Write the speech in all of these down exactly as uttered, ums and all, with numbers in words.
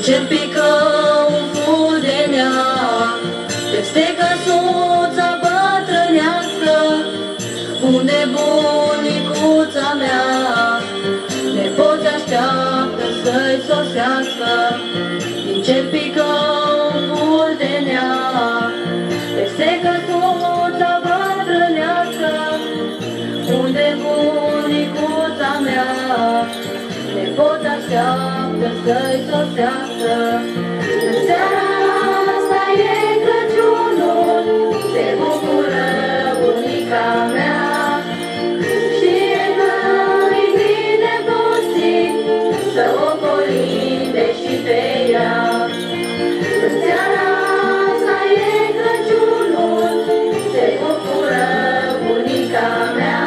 ce pică un ful de neam, peste căsuța bătrânească, unde bunicuța mea, nepoți așteaptă să-i sosească. Din ce pică un ful de neam, peste căsuța bătrânească, unde bunicuța mea, nepoți așteaptă să-i sosească. În seara asta e Crăciunul, se bucură bunica mea, știe că-i bine puțin să o colinde și pe ea. În seara asta e Crăciunul, se bucură bunica mea,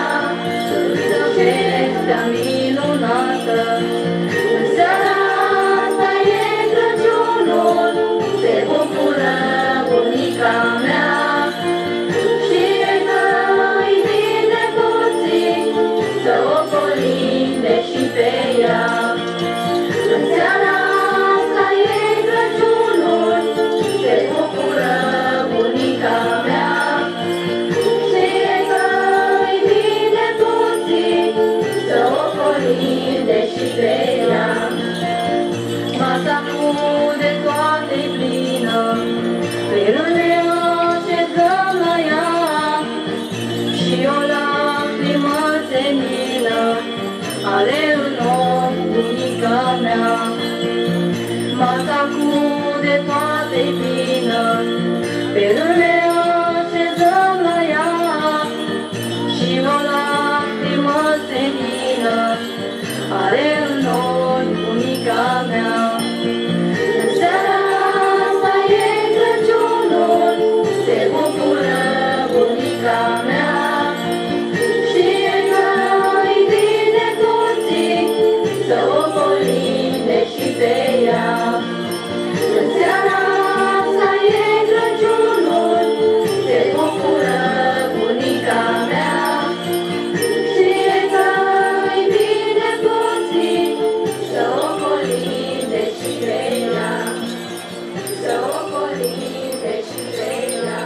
vestea minunată. În seara asta e Crăciunul, se bucură bunica mea, știe că-i bine puțin să o colinde și pe ea. În seara asta e Crăciunul, se bucură bunica mea, știe că-i bine puțin să o colinde și pe ea. Masa cu de toate plină, pe râne așezăm la ea, și o lacrimă senină are în ochi bunica mea. Masa cu de toate plină, pe râne așezăm la ea, și o lacrimă senină are în ochi bunica mea. În seara asta e Crăciunul, se bucură bunica mea, știe că-i bine puțin să o colinde și pe ea. În seara asta e Crăciunul, se bucură bunica mea, știe că-i bine puțin să o colinde și pe ea, să o colinde și pe ea.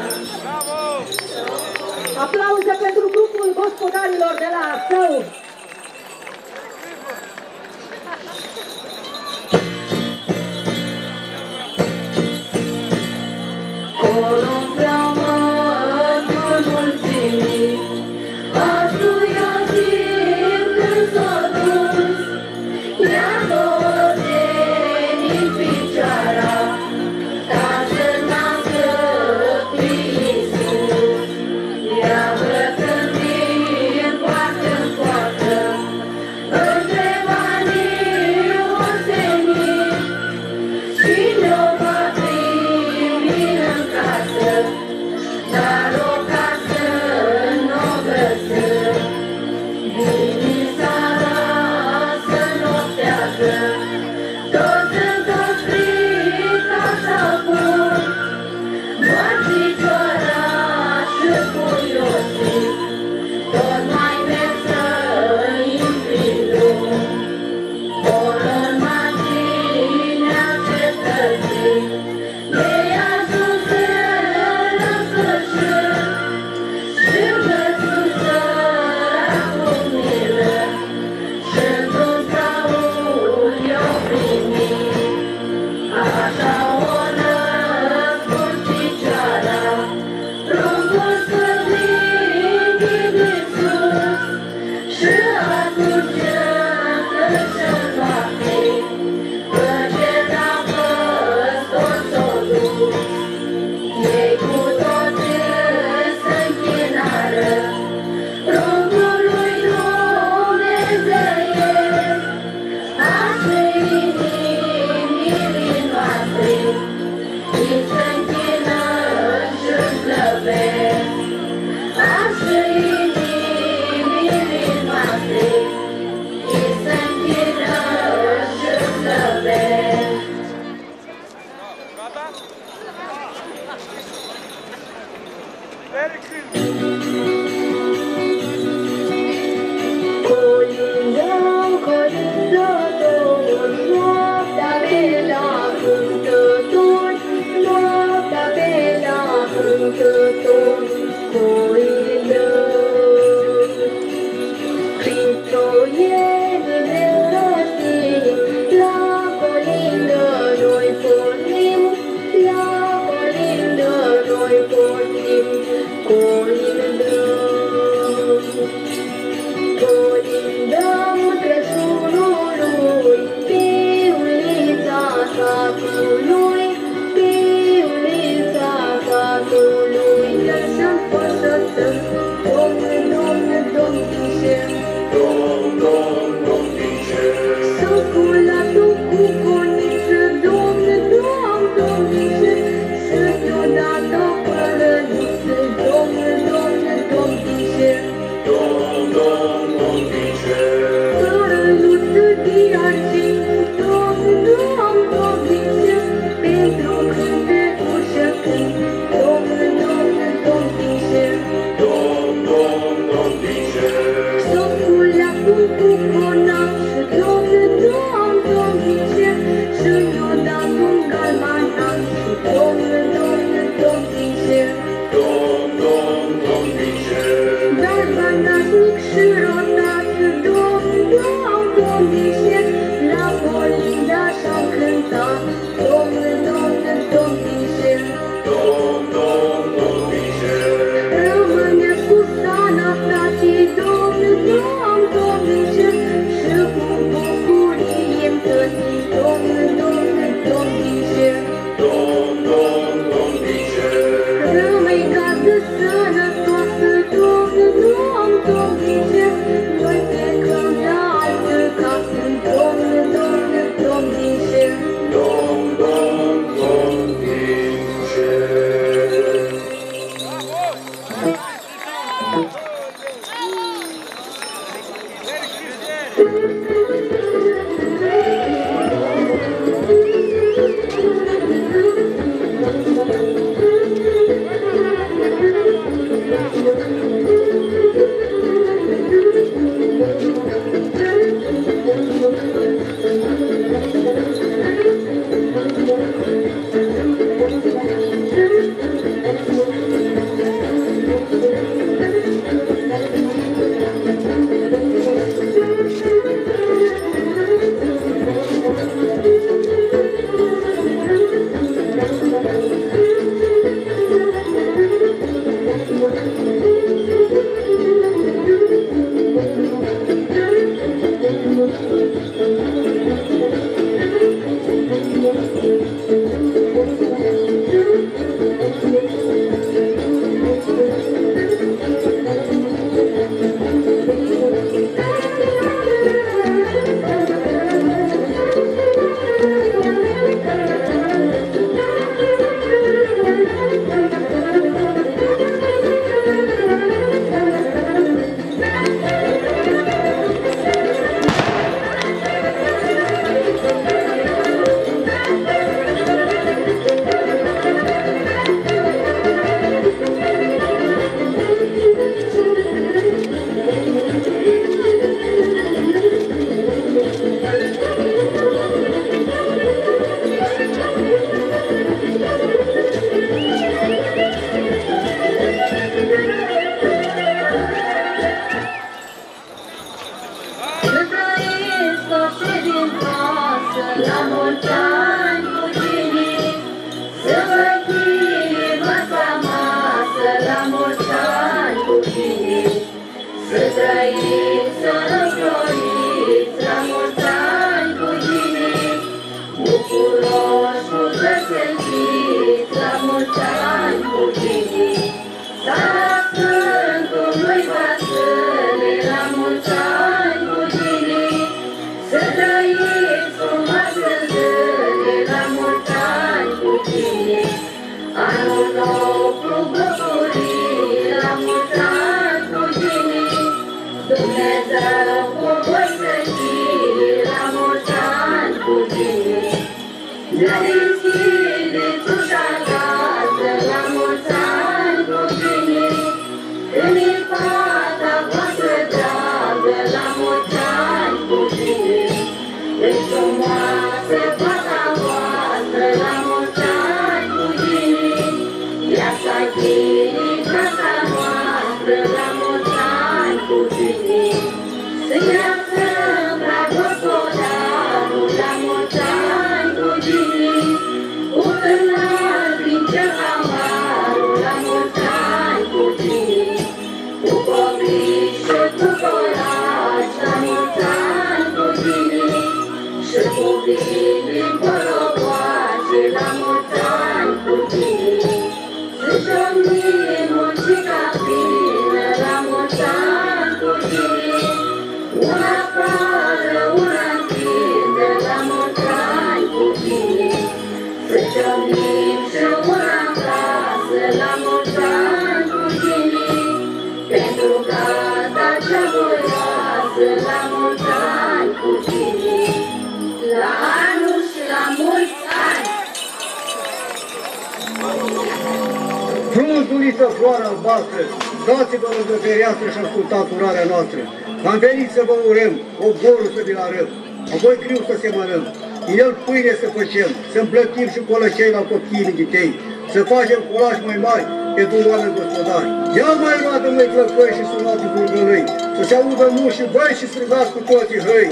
Aplauze pentru grupul gospodarilor de la Său. Columbeamă în mulțimii, astuia zim când s-a dus, ia dozenii picioara, ca să nască Iisus. Ia brăcând din poartă în poartă, între banii ostenii, și ne-o va primi în casă, dar o casă n-o găsăm. Din seara să noptează, toți întors prin casa pun, doar Ficiorașul cu Iosif, tot mai merg să-i împingă. Ori în marginea cetății, ei ajunseră în sfârșit, și-mi găsuseră cu milă, și într-un scaun i-o primit. Așa o născut Ficioara, pruncul sfârlit din sus, și atunci însă noapte, îngerea păstor s-o dus. Ei cu toți se-nchinară pruncului dumnezeiesc, așa inimii noastre, îi se-nchină și-l slăvesc. Așa inimii noastre, îi se-nchină și-l slăvesc. Colindăm, colindăm, noaptea de la Frumușuliță floare albastră, dați-vă lângă fereastră și ascultați urarea noastră. Am venit să vă urăm, oborul să vi-l arăt, apoi griu să semănăm, din el pâine să facem, să împlătim și colăcei la copiii mititei, să facem colași mai mari pentru oameni gospodari. Ia mai roadă măi flăcăi și sunați burgălăi, să se audă muși și băi și strigați cu toții hăi.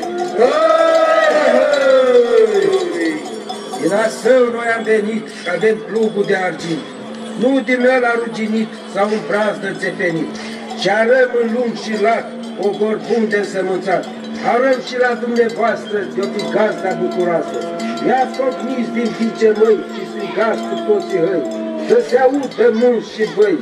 Din Asău noi am venit, că avem plugul de argint, nu din ăla ruginit sau un brazdă țepenit, și arăm în lung și lat, ogor bun de însămânțat. Arăm și la dumneavoastră de-o fi gazda bucuroasă. Ia-ți copniți din fice măi și strigați cu toții hăi, să se audă munți și băi.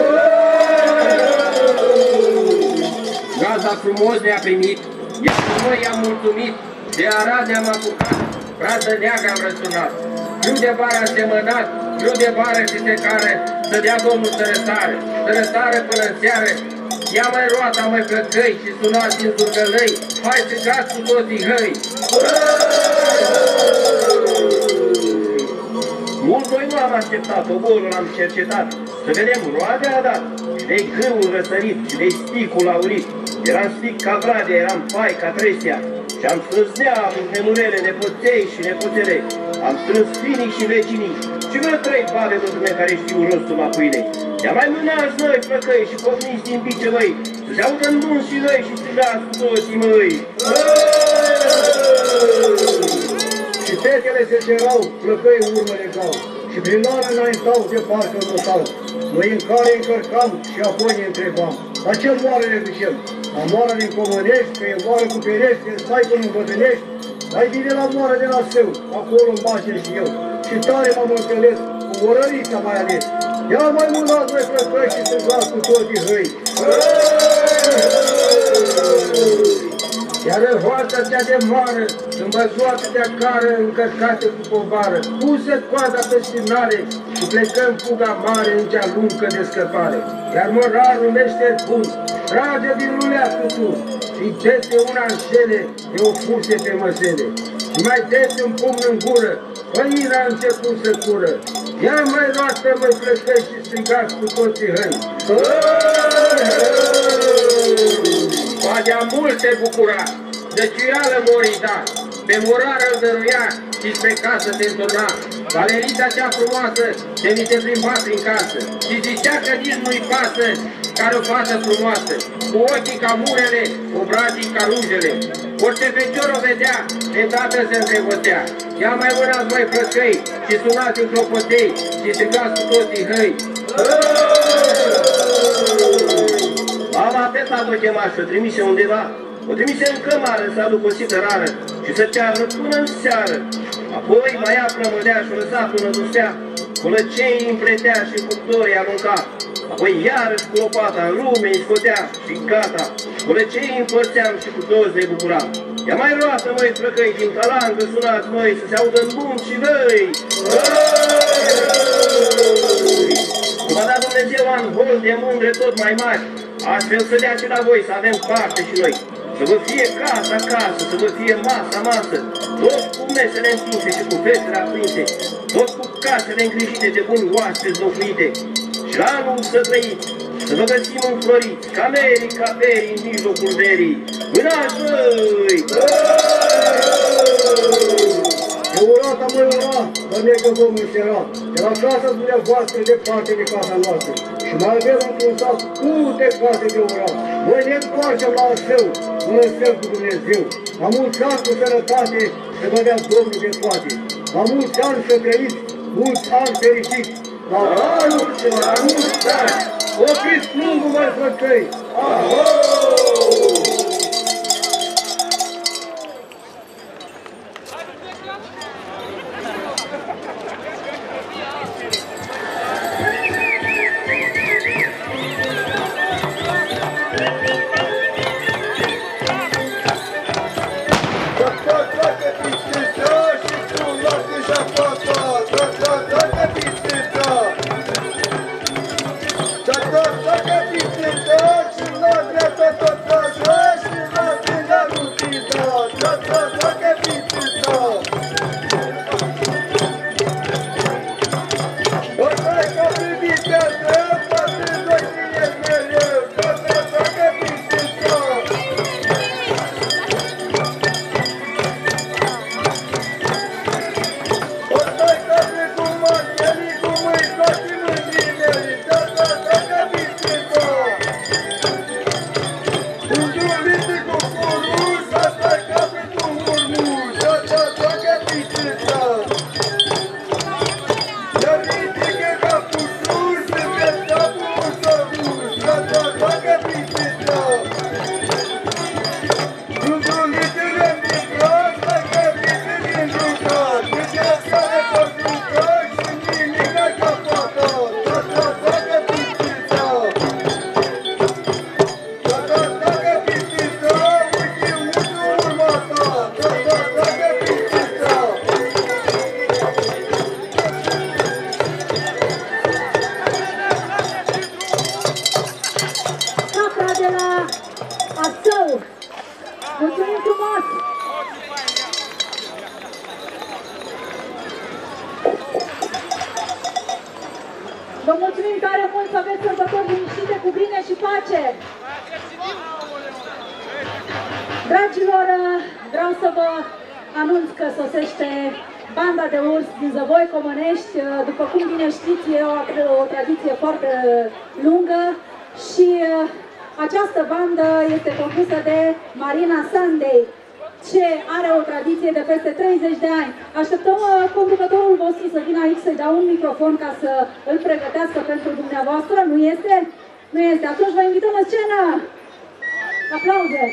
Gazda frumos ne-a primit, iar noi i-am mulțumit, de Arad ne-am apucat, frază neagră am răsunat. Grâu de vară am semănat, grâu de vară și secare, să dea Domnul să răsară, să răsară până în seară. Ia mai roata, mai plăcăi și sunați din zurgălăi, hai să cați cu toții hăi! Mult noi nu am așteptat, oborul am cercetat, să vedem roade a dat, și de-i cârul răsărit, și de-i sticul aurit. Eram stic ca Vradea, eram pai ca Trestia, și am strâns neamuri, nemurele, nepoței și nepoțele. Am strâns finii și vecinii, și vreo trei babe de care știu rostul la pâine. Ia mai mânați noi, plăcăi, și pocniți din bice, măi, să se audă în bun și noi și strigați cu toții, măi. Și fetele se cerau, plăcăi urmă legau, și prin lară înaintau de parcă notau. Noi în care încărcam și apoi ne întrebam, la ce moară ne ducem? La moară din Comănești, că e moară cu perești, în stai până îmbătrânești? Mai bine la moară de la Său, acolo îmi bage și eu. Și tare m-am înțeles, cu orărița mai ales. Ia mai mânați noi plăcăi și strigați cu toții hăi. Iar în hoața cea de moară, îmbăzoată de acară, încărcată cu povară, puse coada pe spinare și plecăm fuga mare în cea lungă de scăpare. Iar morarul meșter bun, trage din lulea tutur și dete una în șele de o fuse pe măsele. Și mai dete un pumn în gură, păina a început să cură. Ia mai roată, măi plăcăi și strigați cu toții hăi. Vadea mult se bucura, de ciuială mori da, pe morară îl dăruia și spre casă se întorna. Valerița cea frumoasă se mi se plimba prin casă și zicea că nici nu-i pasă care o fată frumoasă, cu ochii ca murele, cu brații ca rujele. Orice fecior o vedea, de dată se întrebătea. Ia mai mânați mai plăcăi și sunați în clopoței și strigați cu toții hăi. Mama pe tată o chema și o trimise undeva, o trimise în cămară să aducă o sită rară și să ceară până în seară. Apoi mai ea plămădea și o lăsa până dusea, culăcei împletea și cuptorii arunca. Apoi iarăși cu lopata în lume îi scotea și gata, culăcei împărțeam și cu toți ne bucuram. Ia mai roată, măi, plăcăi, din talangă sunați, măi, să se audă în bun și văi! Cum a dat Dumnezeu an hol de mândre tot mai mari, astfel să dea și la voi să avem parte și noi. Să vă fie casa casă, să vă fie masa masă, toți cu mesele întinse și cu fețele aprinse, toți cu casele îngrijite de buni oaspeți locuite. Și la anul să trăiți, să vă găsim înfloriți, ca merii, ca perii în mijlocul verii. Mânați, băi! E urata, măi, ura, că negă vom însera, de la casa dumneavoastră departe de casa noastră. Și mai avem într-un sat multe case de ura. Noi ne întoarcem la Său, până Său cu Dumnezeu. La mulți ani cu sănătate, să vă dea Domnul de toate. La mulți ani să trăiți, mulți ani fericiți. La anul și la mulți ani! Opriți plungul, măi, frățăi! Aho! să aveți sărbători liniștite, cu bine și pace! Dragilor, vreau să vă anunț că sosește banda de urs din Zăvoi Comănești. După cum bine știți, e o, o tradiție foarte lungă și această bandă este compusă de Marina Sunday, ce are o tradiție de peste treizeci de ani. Așteptăm conducătorul vostru să vină aici să-i dau un microfon ca să îl pregătească pentru dumneavoastră. Nu este? Nu este. Atunci vă invităm în scenă. Aplauze!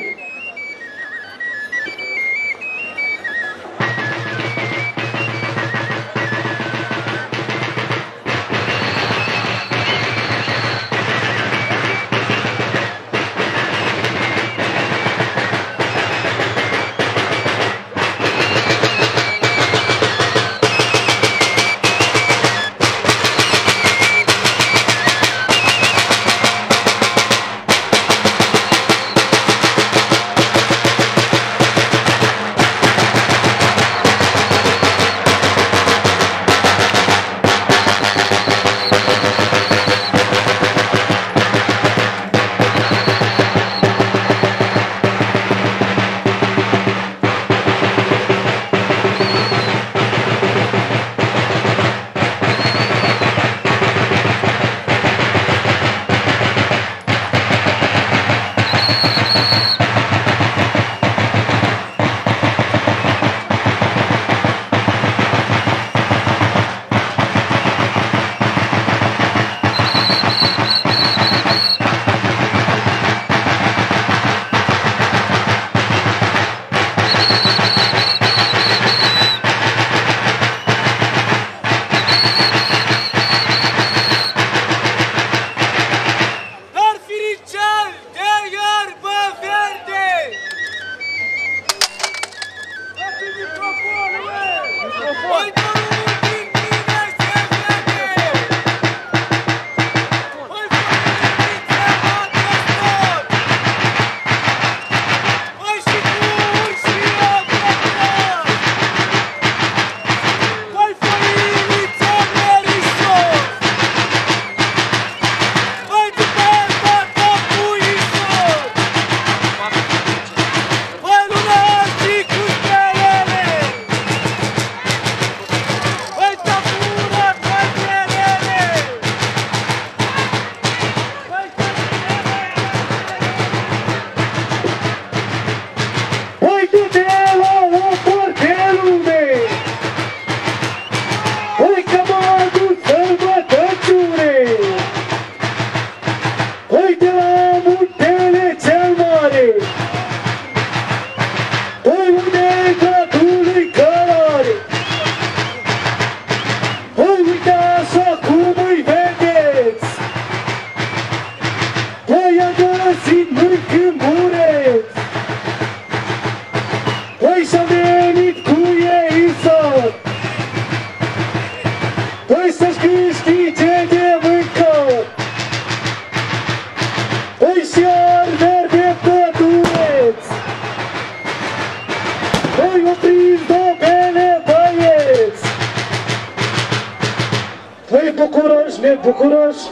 Bucuroși,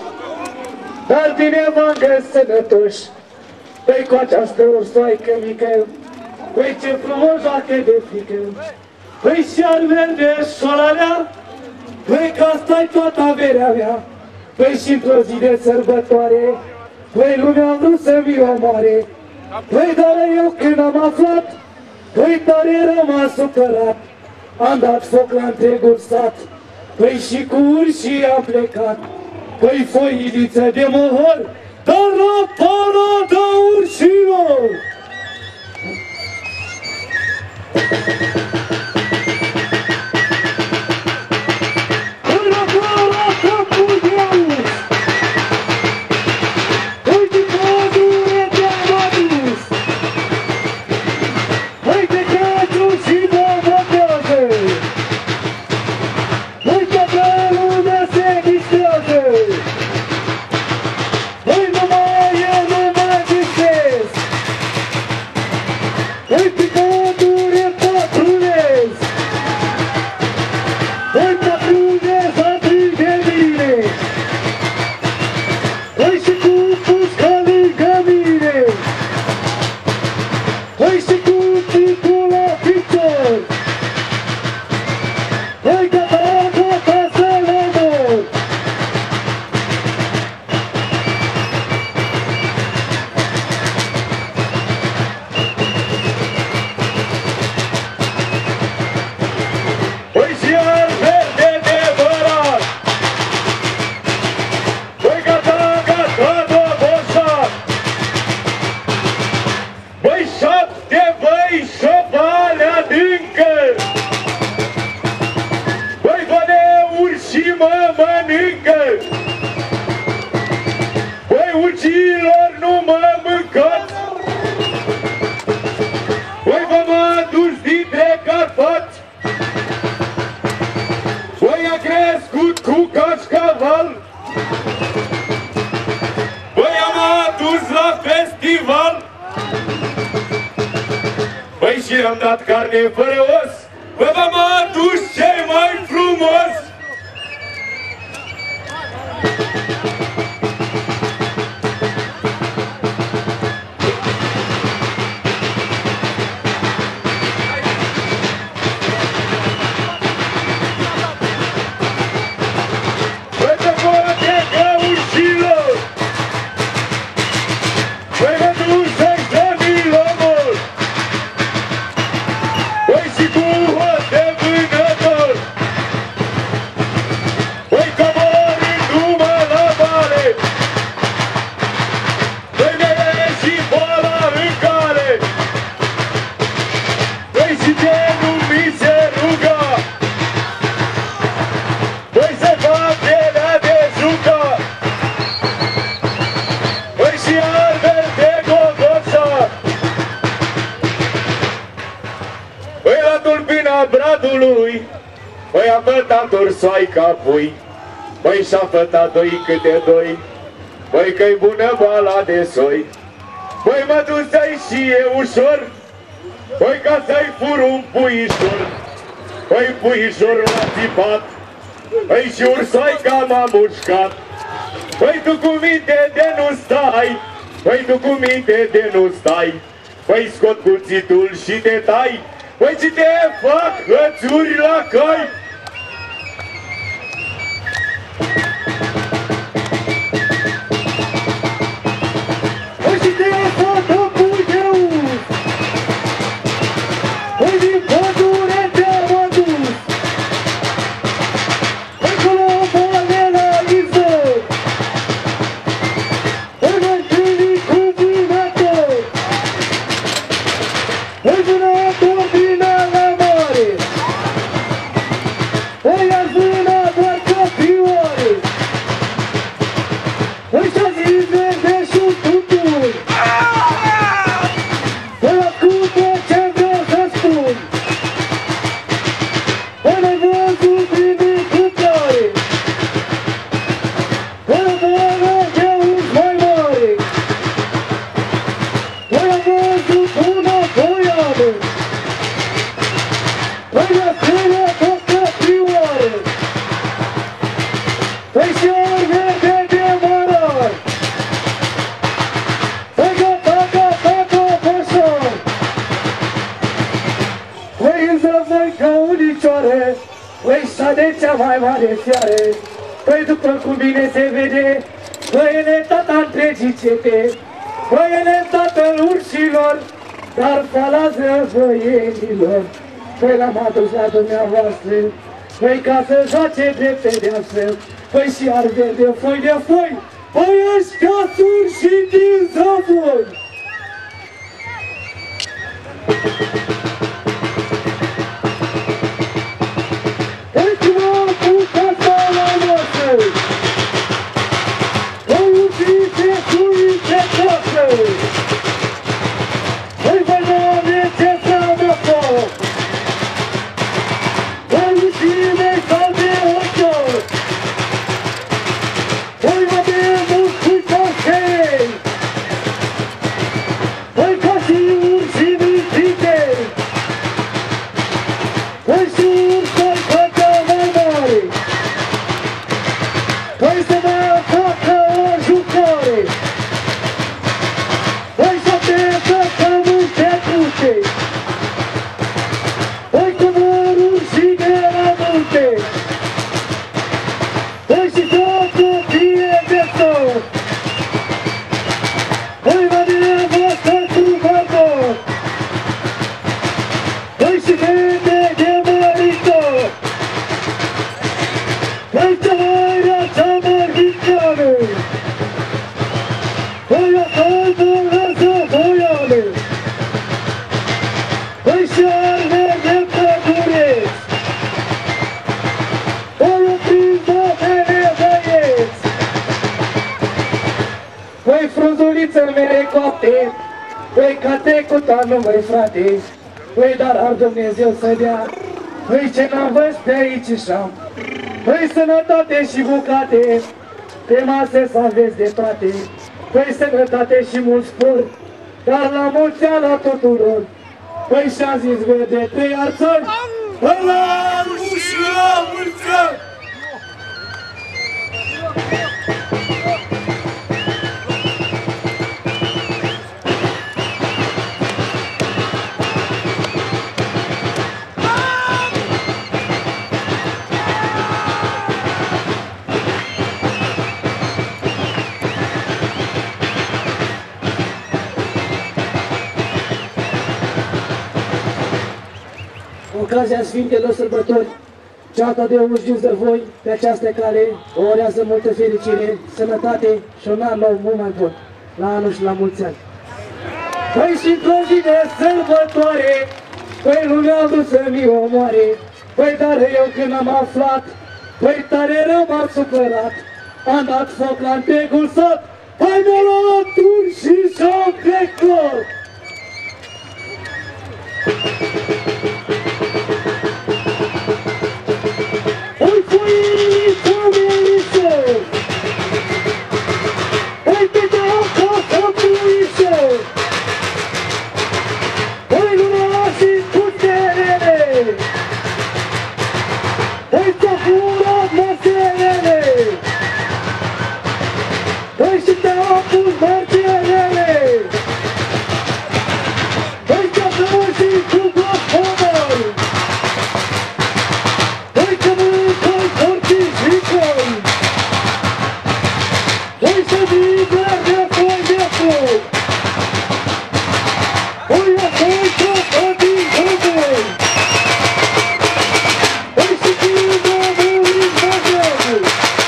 dar bine v-am găsit sănătoși. Păi cu această ursoaică mică, păi ce frumos joacă de frică. Păi și-ar verde șolalea, păi că asta-i toată averea mea. Păi și într-o zi de sărbătoare, păi lumea a vrut să-mi omoare. Păi dar eu când am aflat, păi tare rămas supărat. Am dat foc la întregul sat, păi și cu urșii am plecat. Păi foiliță de mohor, dar la parada urșilor! Până la capul de aur! Uite pădure te-am adus! Uite Crăciun și bobotează! Uite că lumea se distrează! Păi nu mai e urșilor nu mă mâncați! Voi v-am adus dintre Carpați! Voi a crescut cu cașcaval! Voi am adus la festival! Păi și am dat carne fără os! Vă v-am adus cel mai frumos! Bradului, păi a fătat ursoaica pui, păi și-a fătat doi câte doi, păi că-i bună bala de soi, păi mă dusei și e ușor, păi ca să-i fur un puișor, păi puișorul a țipat, păi și ursoaica m-a mușcat, păi tu cu minte de nu stai, păi tu cu minte de nu stai, păi scot cuțitul și te tai, păi ce te fac hățuri la cai? Păi ce te fac puieu? Păi din pădure te-am adus, păi colomboane la izvor, păi mă întâlni cu vânător, păi vânător de cea mai mare fiare, păi după cum bine se vede, păi ele tata întregii cete, păi ele tatăl urșilor, dar falază băieților, păi l-am adus la dumneavoastră, păi ca să joace drept pedeapsă, păi și arde de foi de foi, păi ăștia sunt și din zăvoi. Păi să mă facă o jucare, păi duliță mere coapte, păi ca trecuta nu mai frate, păi dar ar Dumnezeu să dea, păi ce n-am văzut pe aici și-am, păi sănătate și bucate, pe masă să aveți de toate, păi sănătate și mult spor, dar la mulți ani la tuturor, păi și-am zis voi de trei arțări, păi la anul și la mulți ani! Ocazia Sfintelor Sărbători, ceata de urgiți de voi pe această cale, o orează multă fericire, sănătate și un an nou mult mai bun, la anul și la mulți ani. Păi și într-o zi de sărbătoare, păi lumea vrut să-mi omoare, păi dar eu când am aflat, păi tare rău m-am supărat, am dat foc la întregul sat, păi mi-a luat turi și și-am plecat. Oi, foiniță, meriță! Oi, te dau ca puiță! Oi, lumea și puterele! Oi, ți-a furat măselele! Oi, și te-a pus mărgelele! Oi, ți-a pus și cu glafonul! Oi, că mâncăi fortificăi! Oi, să digă de foi de foc! Oi, apoi să fădigăi! Oi, și digă muriți măgăi!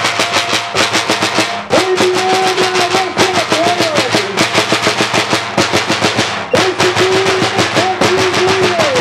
Oi, diana mă făcăi! Oi, și digă fădigăi!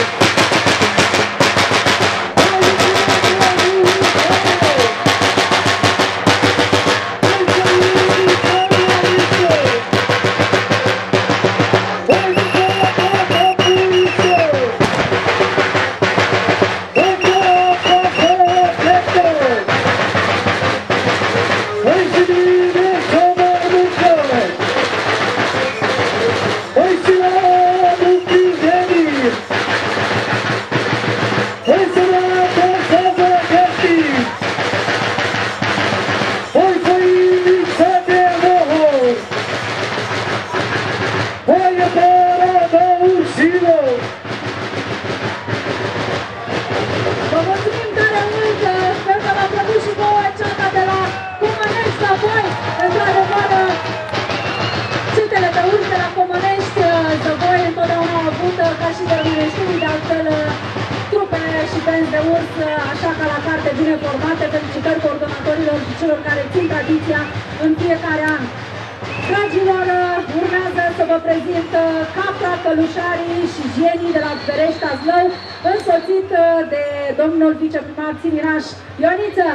Vă mulțumim tare mult, sper că v-a plăcut și vouă ceata de la Comănești la voi. Într-adevăr, cetele de urs de la Comănești, Zăvoi întotdeauna au avut, ca și de Măneștiului, de altfel, trupe și benzi de urs, așa ca la carte, bine formate. Felicitări coordonatorilor și celor care țin tradiția în fiecare an. Dragilor, urmează să vă prezint capra, călușarii și jenii de la Bereșta Zlău, însoțit de domnul viceprimar Țimiraș Ioniță.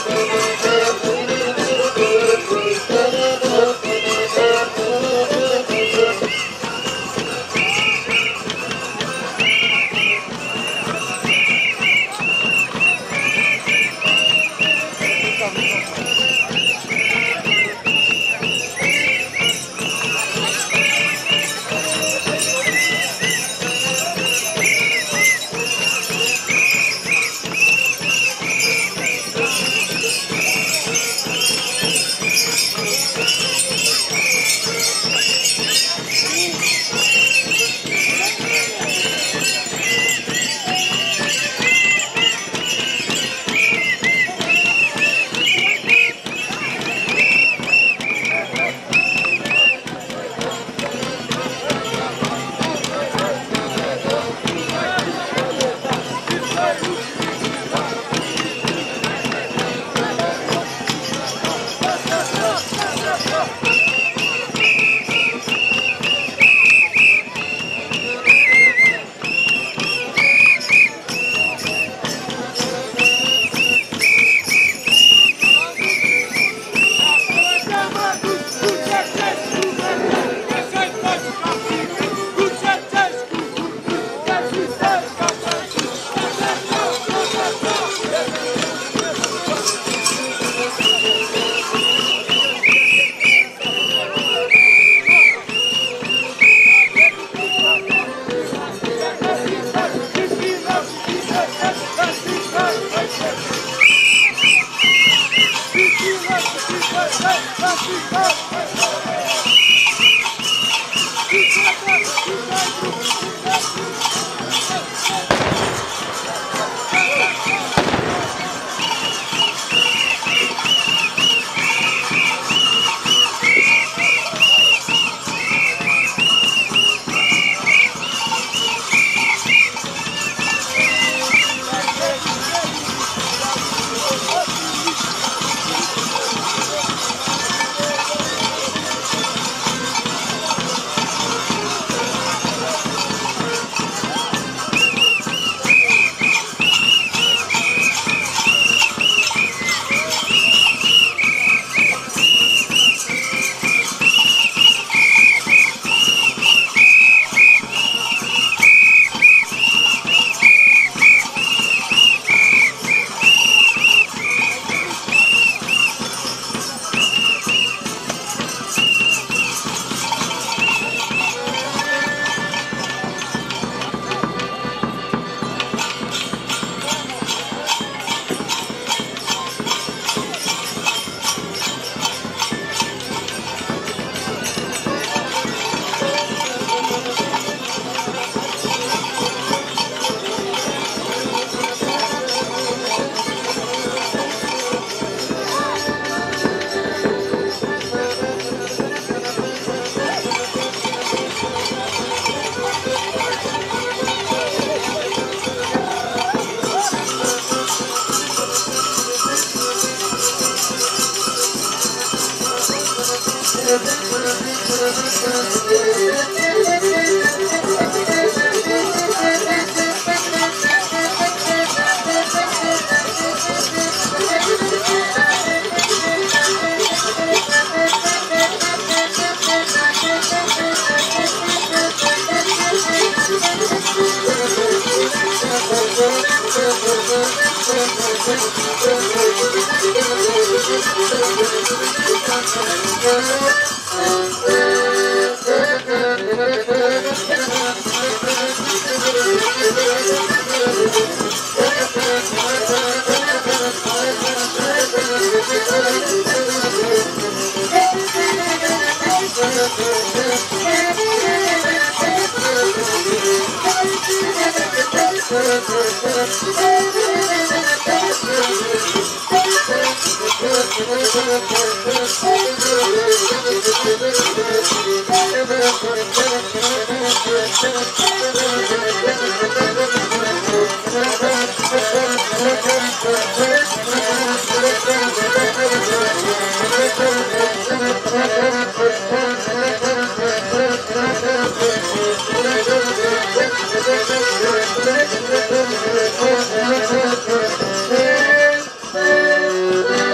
Thank you.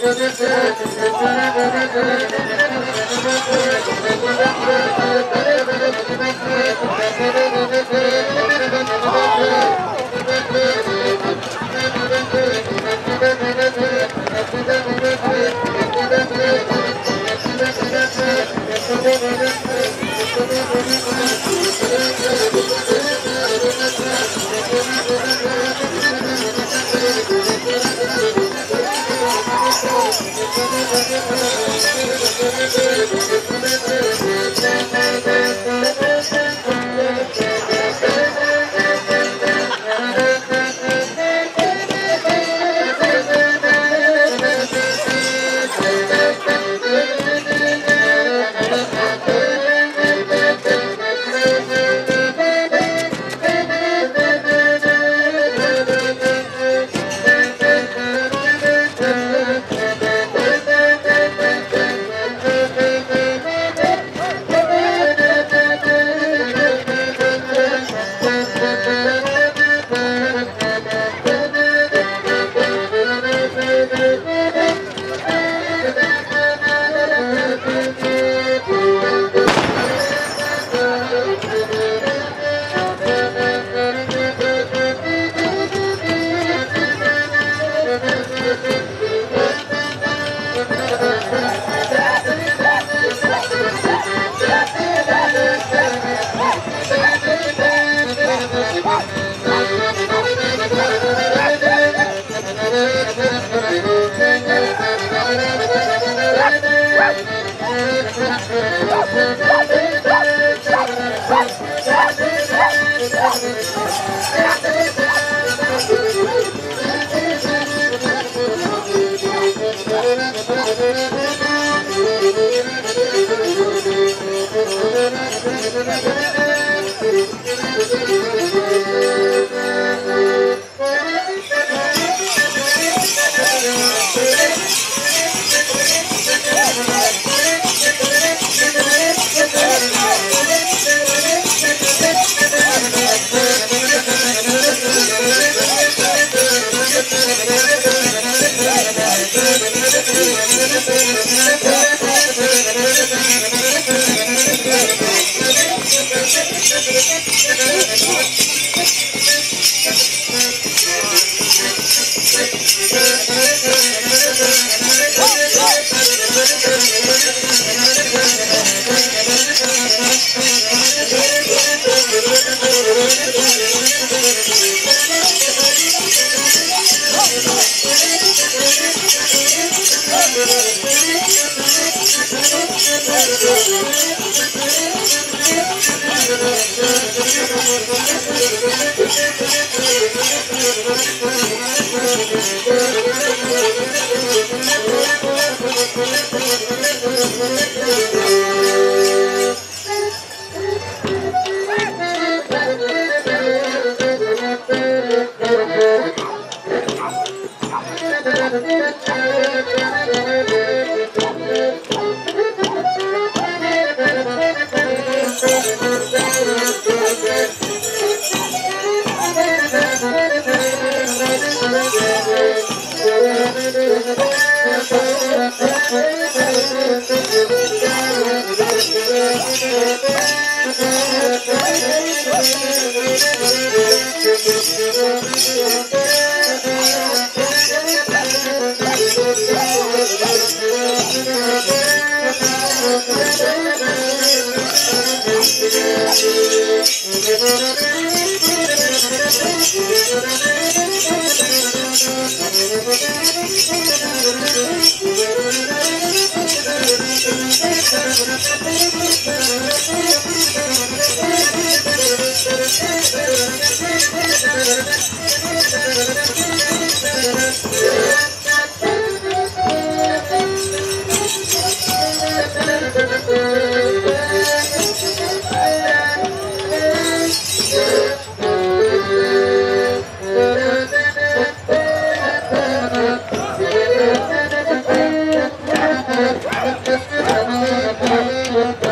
Thank you.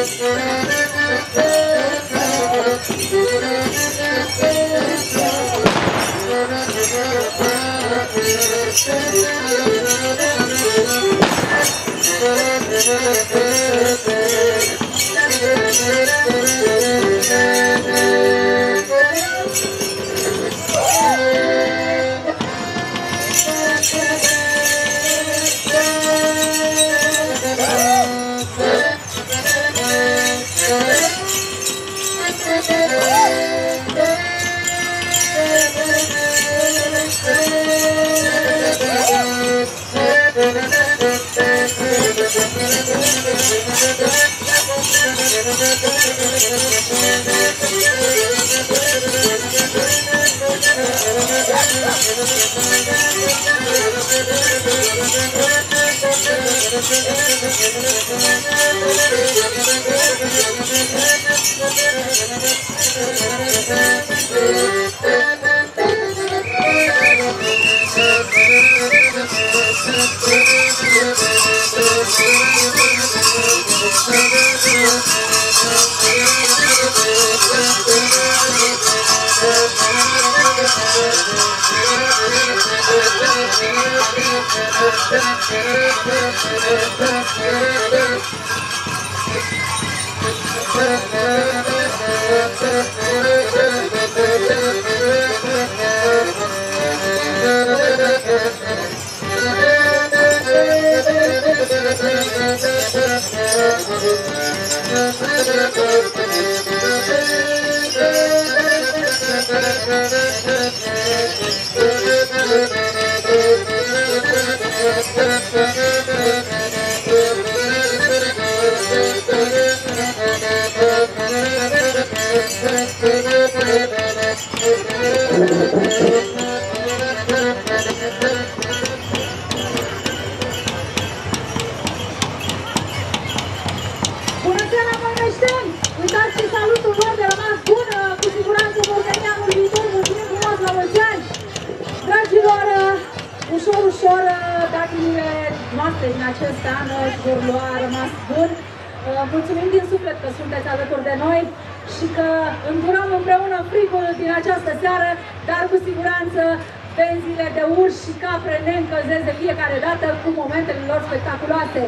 Bună seara, Măineșteni! Uitați și salutul lor de rămas bun, cu siguranță vor veni anul viitor, mulțumim frumos la mulți ani! Dragilor, ușor, ușor, datinile noastre din acest an vor lua rămas bun. Mulțumim din suflet că sunteți alături de noi și că îndurăm împreună frigul din această seară, dar cu siguranță benzile de urși și capre ne încălzesc de fiecare dată cu momentele lor spectaculoase.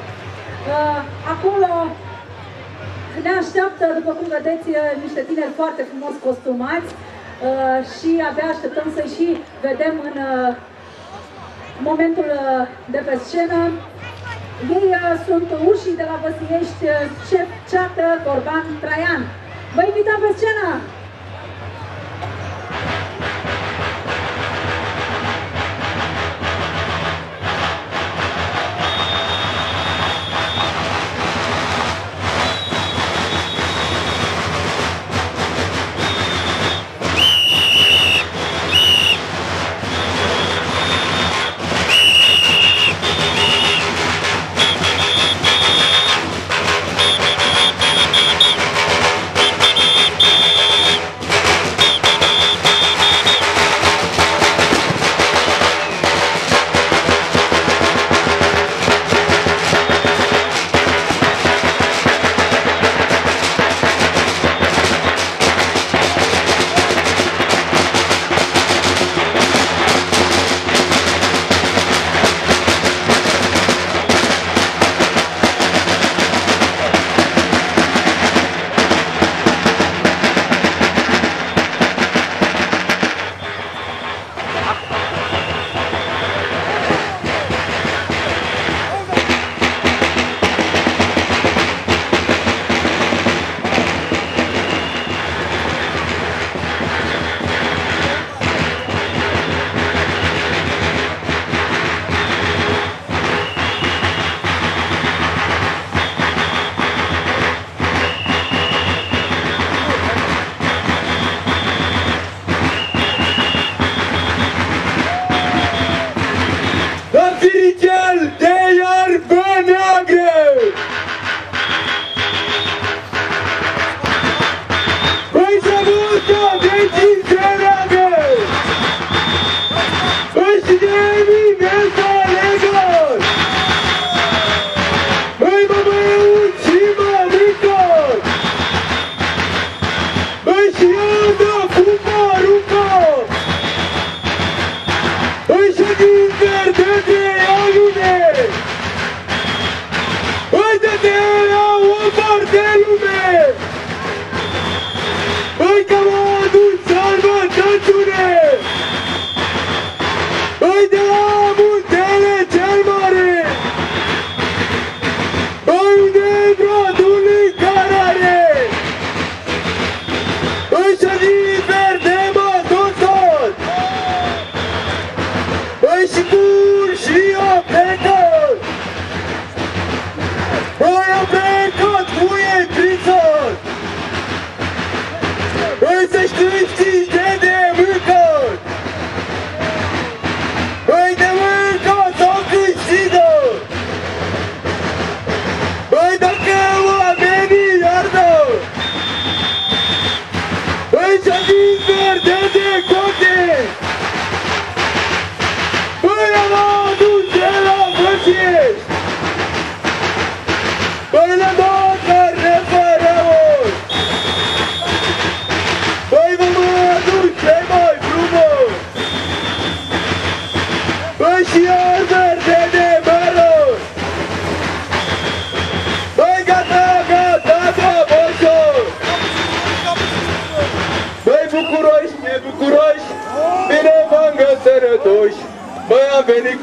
Acolo ne așteaptă, după cum vedeți, niște tineri foarte frumos costumați și abia așteptăm să-i și vedem în momentul de pe scenă. Ei sunt urșii de la Văsiești, Șef Ceată Corban Traian. Vă invităm pe scenă! Thank you.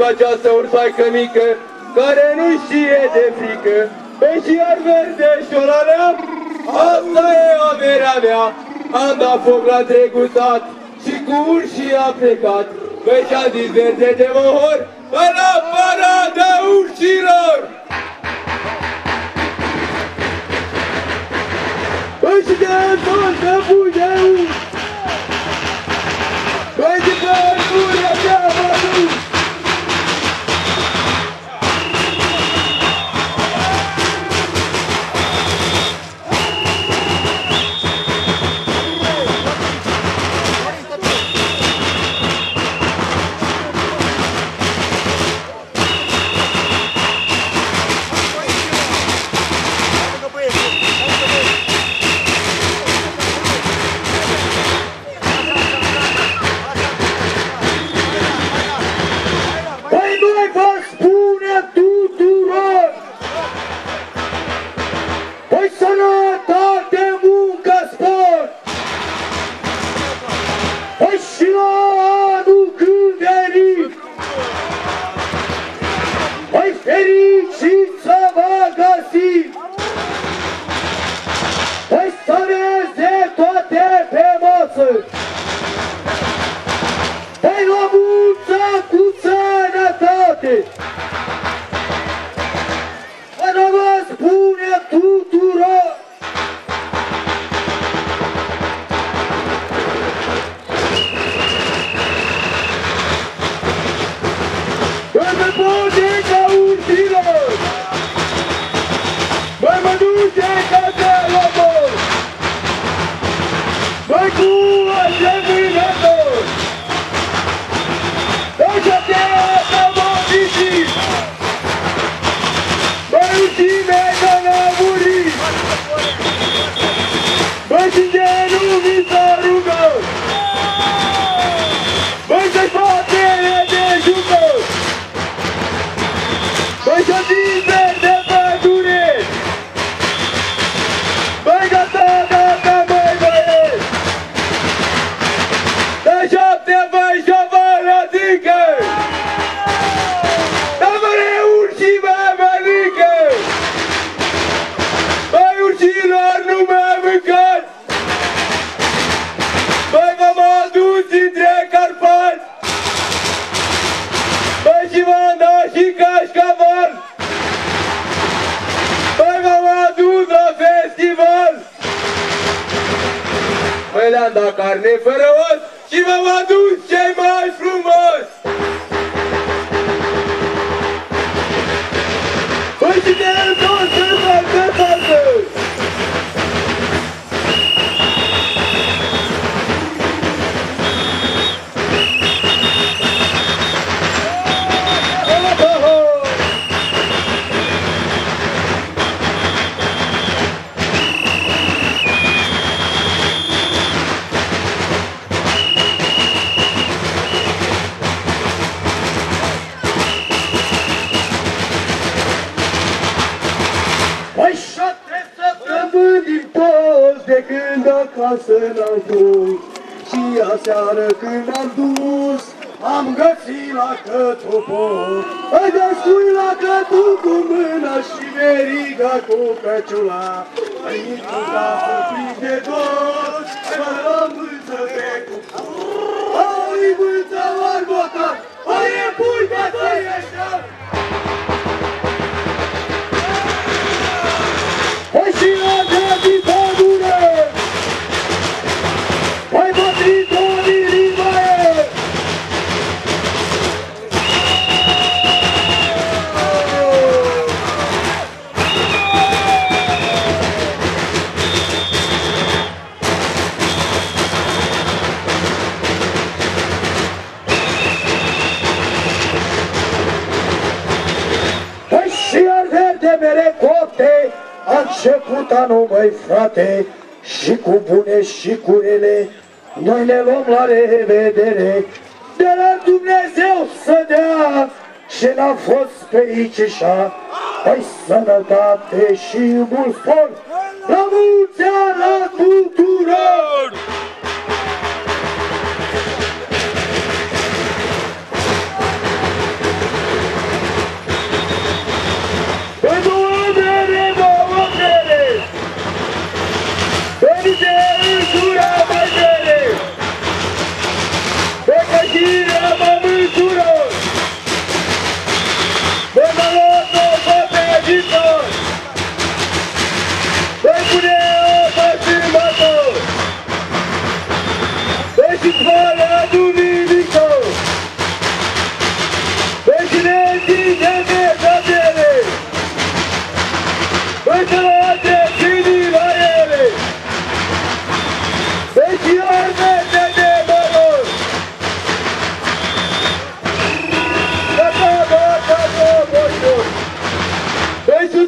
această ursoaică mică, care nu știe de frică. Păi și iar verde șorarea, asta e averea mea. Am dat foc la trecutat și cu urșii a plecat. Păi și-a zis verde de mohor, pe la parada urșilor! Păi și de tot să pune urși! Păi și pe urșurile ce-am adus! Le-am dat carne fără os și v-am adus cei mai frumos! Păi și de el tot să facă față! Acasă n-am fost și aseară când am dus, am găsit la cătopor. Îi destui la cătuc cu mâna și veriga cu căciula. Într-un capă plin de dor, fără mâță pe cuptor. Ai mâță orbotat, ai e pui de tăieștea. Hai și la grădii pădure! Hai bătri Toni Rivaie! Hai și iar verde mere copte, a început anul, măi frate, și cu bune și cu rele, noi ne luăm la revedere. De la Dumnezeu să dea și n-a fost pe aici așa. Hai sănătate și mult spor, la mulți ani la tuturor!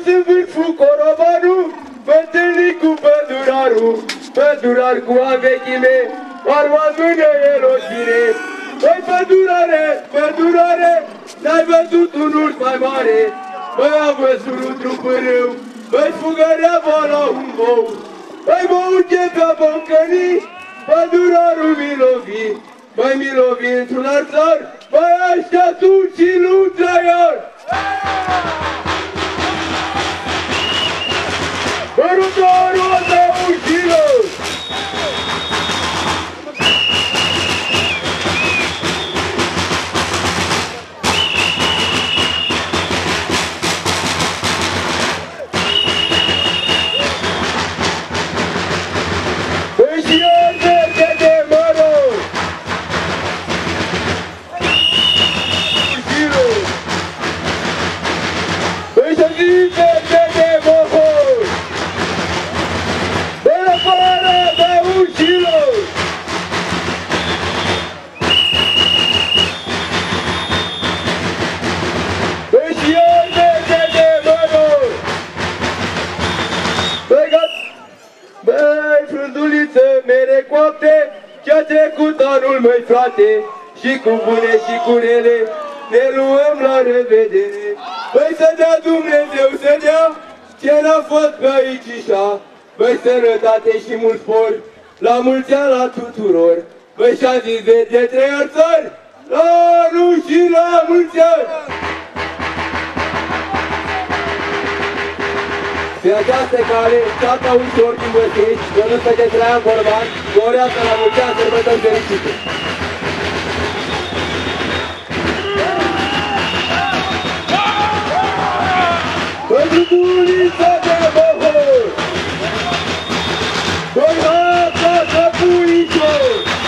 sus în vârful corobanul, mă întâlni cu pădurarul, pădurar cu avechime, arma în mână el o ține. Băi, pădurare, pădurare, n-ai văzut un urs mai mare? Băi, am văzut un trupărâu, băi, fugăreava la un bou. Băi, mă urche pe-a băncănii, pădurarul mi lovi. Băi, mi lovi într-un arțar, băi, ăștia sunt și nu trăiar. Părutorul ăsta urșilor! Ce-a trecut anul, măi frate, și cu bune și cu rele, ne luăm la revedere. Băi, să dea Dumnezeu, să dea ce n-a fost pe aici așa. Băi, sănătate și mult spor, la mulți ani la tuturor. Băi, și-am zis de trei țări, la anul și la mulți ani. Pe această cale, tata ușor din Băsești, vănută de Traian Corban, glorează la mulți ani, sărbători fericite! Pentru bulița de Bohor, băi, hata să puișor,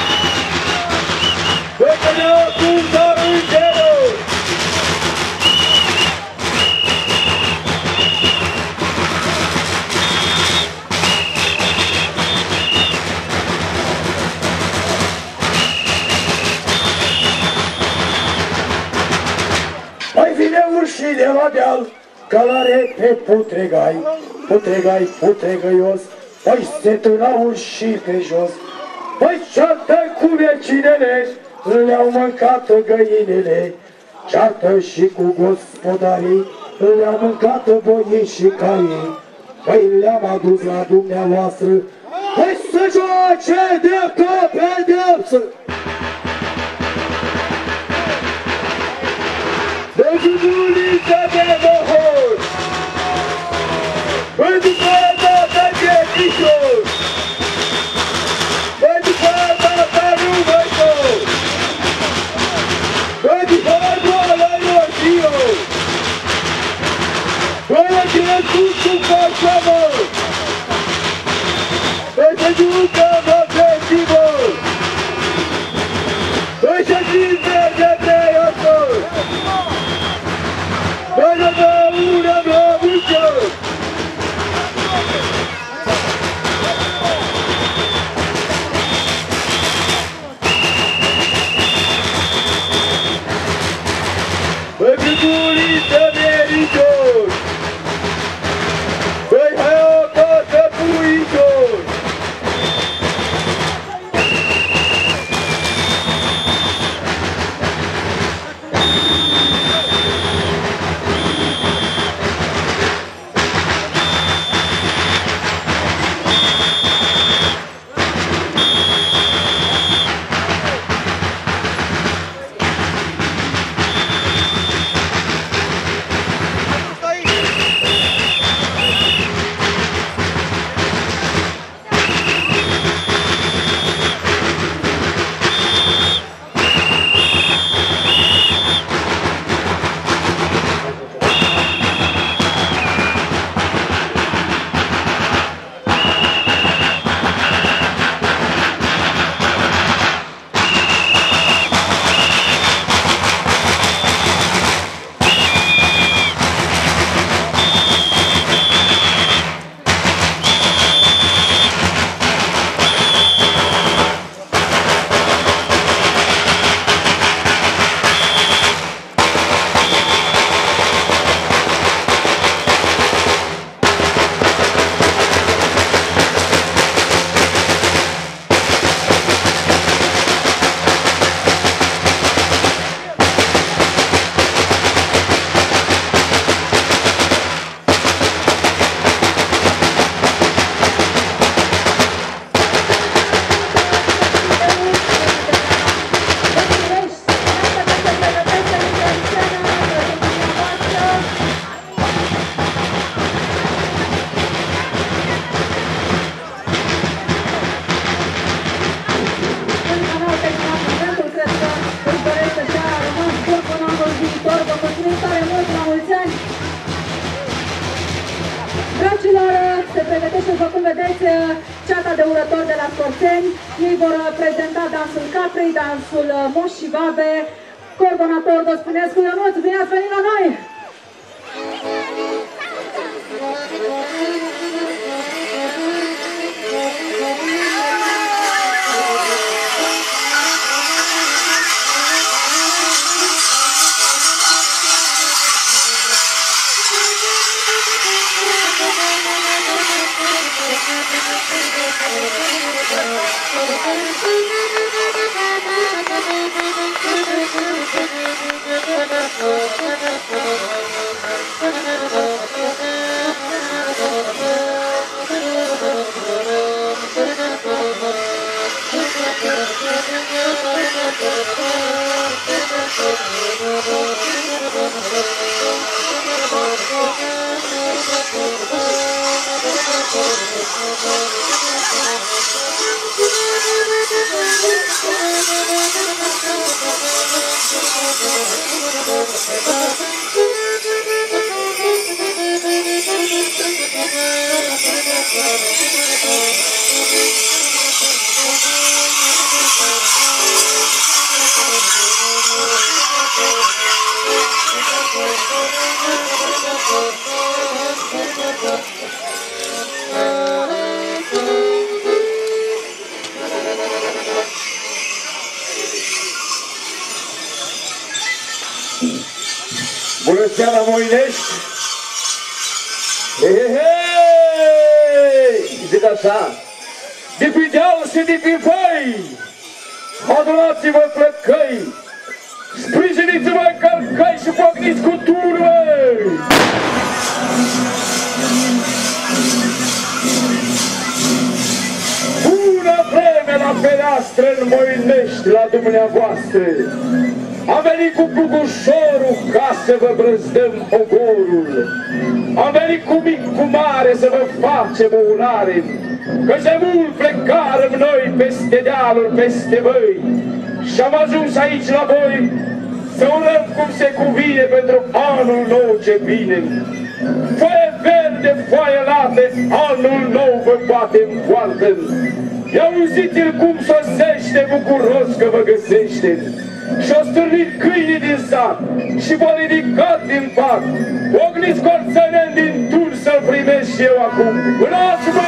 băi, că ne-a acum să înceror. Și de la deal, călare pe putregai, putregai, putregăios, păi se tânaul și pe jos. Păi ceartă cu vecinele, le-au mâncat găinile, ceartă și cu gospodarii, le-au mâncat boii și caii. Păi le-am adus la dumneavoastră, păi să joace de ca pedeapsă. Pentru bulița de Bohor, pentru fata ta de Chișor, pentru fata ta Rubășor, pentru fata la Ioșio, până crescut cu Coșomor, pentru jucă-mă pe Timor, ăștia cinste de trei-otor. Băi, nu mă urăm la mulți ani! Băi, prituriță meritor! Băi, hai o casă puitor! Dragilor, se pregătește, după cum vedeți, ceata de urători de la Scorțeni. Ei vor prezenta dansul Caprei, dansul Moș și Babe. Coordonator Dăspunescu Ionuț, bine ați venit la noi! Bună seara, Moinești! Hei, hei! Zic așa, de pe deal și de pe făi, adunați-vă plăcăi, sprijiniți-vă călcăi și pocniți cu tură! Bună vreme la fereastră în Moinești la dumneavoastră! Am venit cu plugușorul ca să vă brăzdăm ogorul. Am venit cu mic, cu mare să vă facem o urare, că de mult plecarăm noi peste dealuri, peste văi. Și am ajuns aici la voi să urăm cum se cuvine pentru anul nou ce vine. Foaie verde, foaie late, anul nou vă bate în poartă. I-auziți-l cum sosește, bucuros că vă găsește. Și-o stârnit câinii din sat și v-a ridicat din pat. Ogniți corțăneni din tur să-l primesc și eu acum. Unați-mă!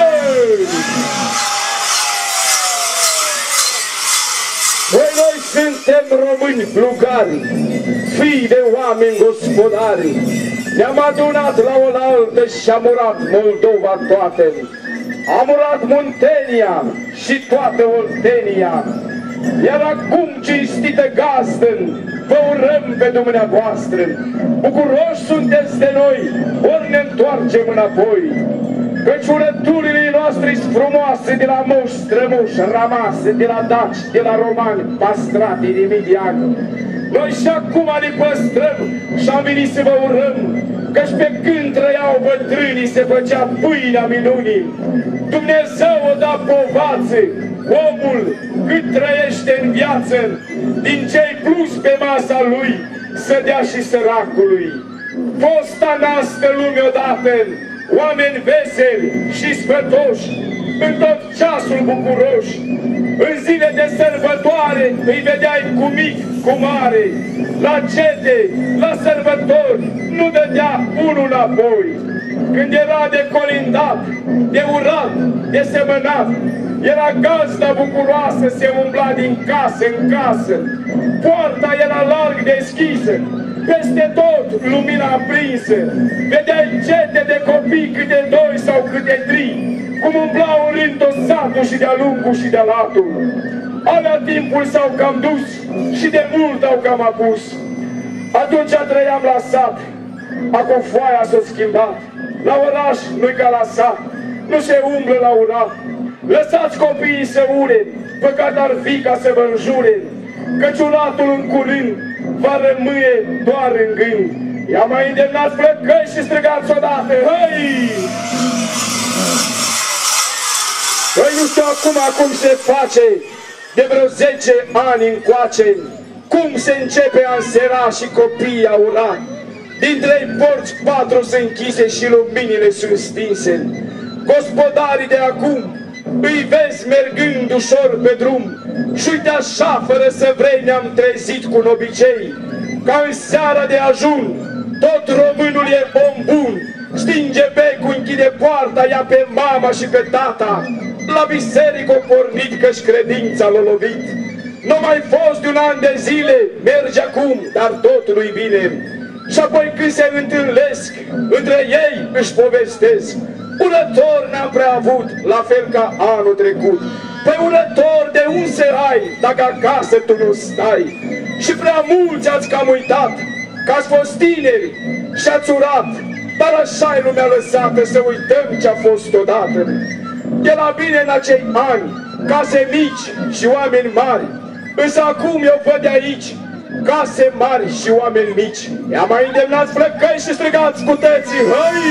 Noi, noi suntem români plugari, fii de oameni gospodari. Ne-am adunat la oaltă și am urat Moldova toată. Am urat Muntenia și toată Oltenia. Iar acum, cinstită gazdă, vă urăm pe dumneavoastră. Bucuroși sunteți de noi, ori ne întoarcem înapoi. Căci urăturile noastre sunt frumoase de la moși strămoși rămase, de la daci, de la romani, pastrate de midiani. Noi și acum ne păstrăm și am venit să vă urăm, căci pe când trăiau bătrânii se făcea pâinea minunii. Dumnezeu o da povață, omul cât trăiește în viață, din ce-i plus pe masa lui, să dea și săracului. Fosta nască lume odată, oameni veseli și sfătoși, în tot ceasul bucuroși. În zile de sărbătoare îi vedeai cu mic, cu mare, la cete, la sărbători, nu dădea unul înapoi. Când era de colindat, de urat, de semănat, era gazda bucuroasă, se umbla din casă în casă. Poarta era larg deschisă, peste tot lumina aprinsă. Vedeai cete de copii, câte doi sau câte trei, cum umblau în rând tot satul și de-a lungul și de-a latul. Alea timpul s-au cam dus și de mult au cam apus. Atunci trăiam la sat, acum foaia s-a schimbat. La oraș nu-i ca la sat, nu se umblă la urat. Lăsați copiii să ure, păcat ar fi ca să vă înjure, căci uratul în curând va rămâne doar în gând. I-a mai îndemnat flăcăi și strigați odată, hăi! Păi nu știu acum cum se face, de vreo zece ani încoace, cum se începe a însera și copiii a ura. Din trei porți, patru sunt închise și luminile sunt stinse. Gospodarii de acum îi vezi mergând ușor pe drum și uite așa, fără să vrei, ne-am trezit cu un obicei, ca în seara de ajun, tot românul e om bun, stinge becul, închide poarta, ia pe mama și pe tata, la biserică o pornit că-și credința l-a lovit. Nu mai fost de un an de zile, merge acum, dar totul nu-i bine. Și apoi când se întâlnesc, între ei își povestesc. Urător n-am prea avut, la fel ca anul trecut. Păi urător de unde să ai, dacă acasă tu nu stai? Și prea mulți ați cam uitat, că ați fost tineri și ați urat, dar așa-i lumea lăsată să uităm ce-a fost odată. E la bine în acei ani, case mici și oameni mari, însă acum eu văd de aici case mari și oameni mici. Ia mai îndemnați flăcăi și strigați cu tății, hăi!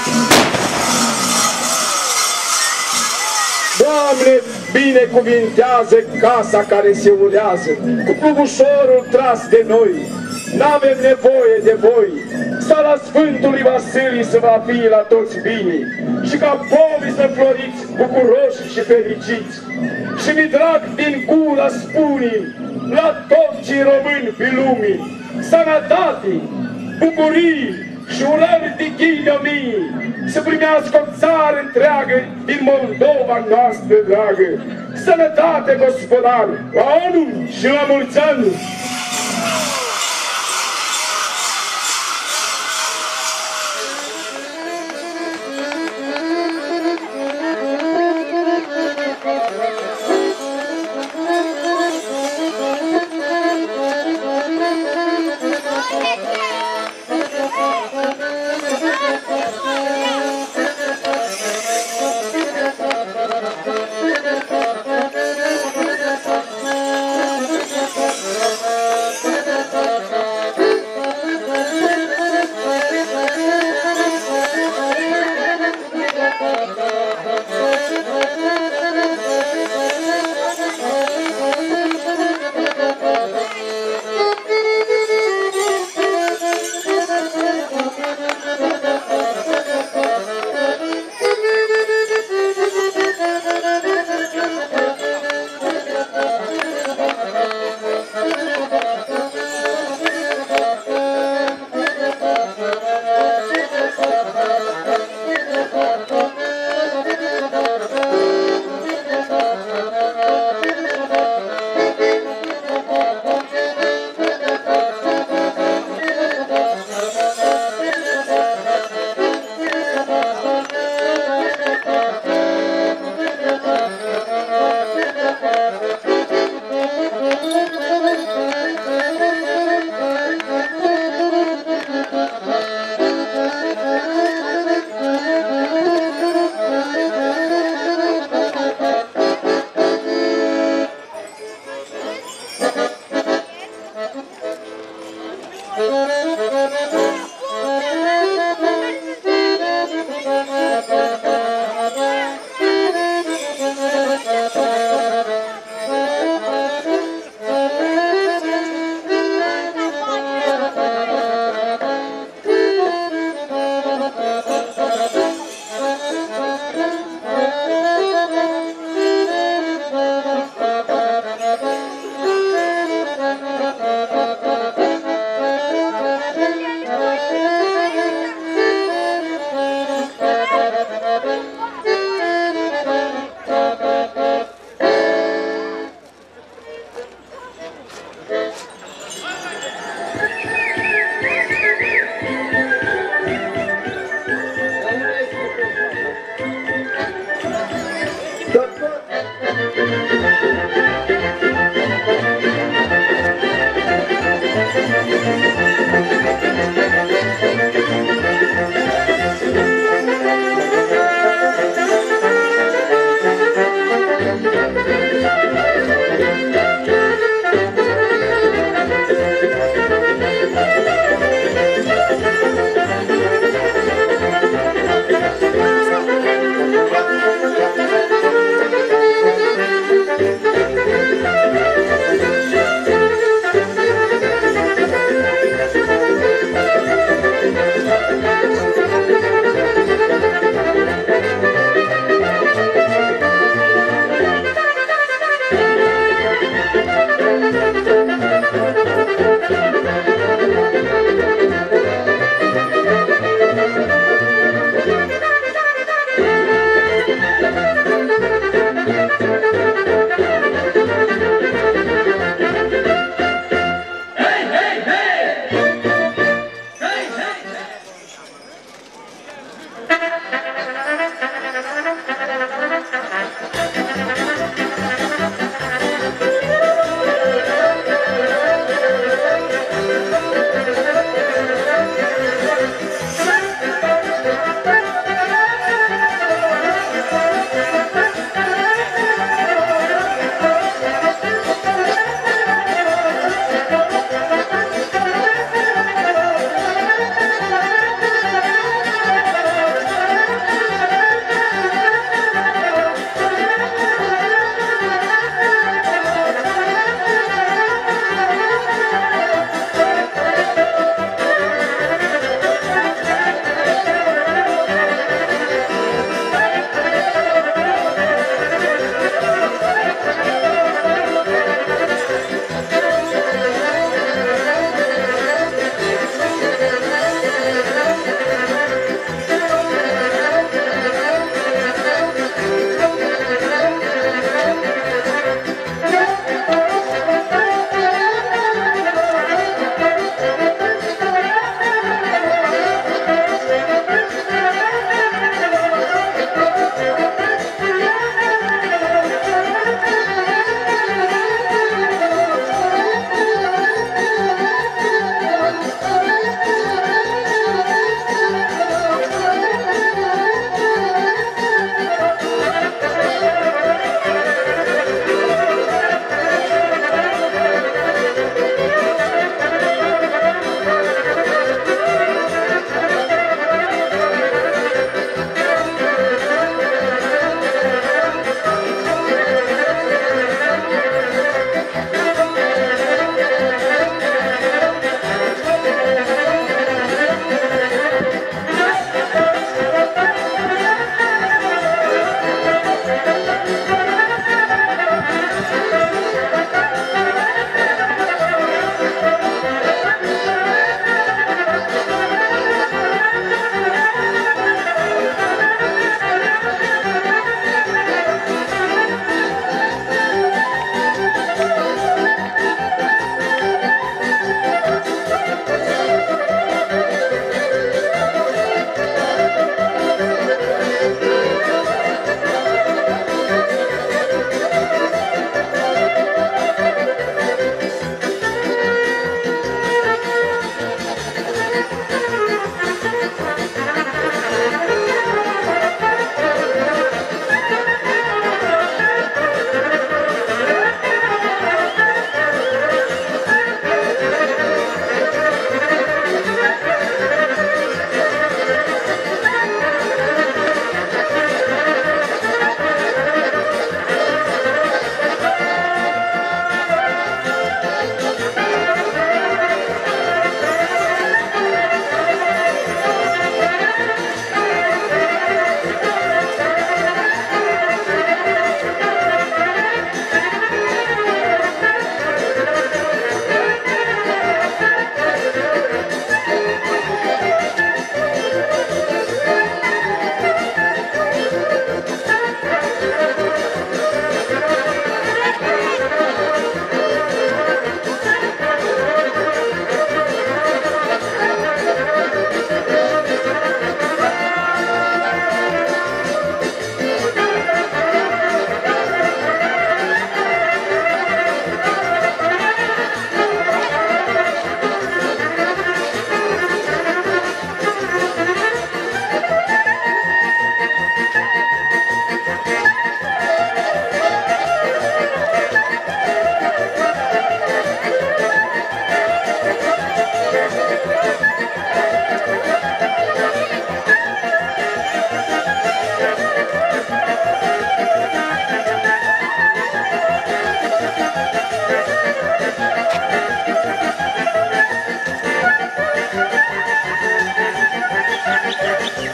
Doamne, binecuvintează casa care se urează, cu plugușorul tras de noi. N-avem nevoie de voi, sala Sfântului Vasilii să va fi la toți bine și ca pomii să floriți bucuroși și fericiți. Și mi drag din gura spune la toți cei români pe lume, sănătate, bucurii și urări de ghinomii, să primească o țară întreagă din Moldova noastră dragă. Sănătate, gospodar, la anul și la mulți ani! Thank you.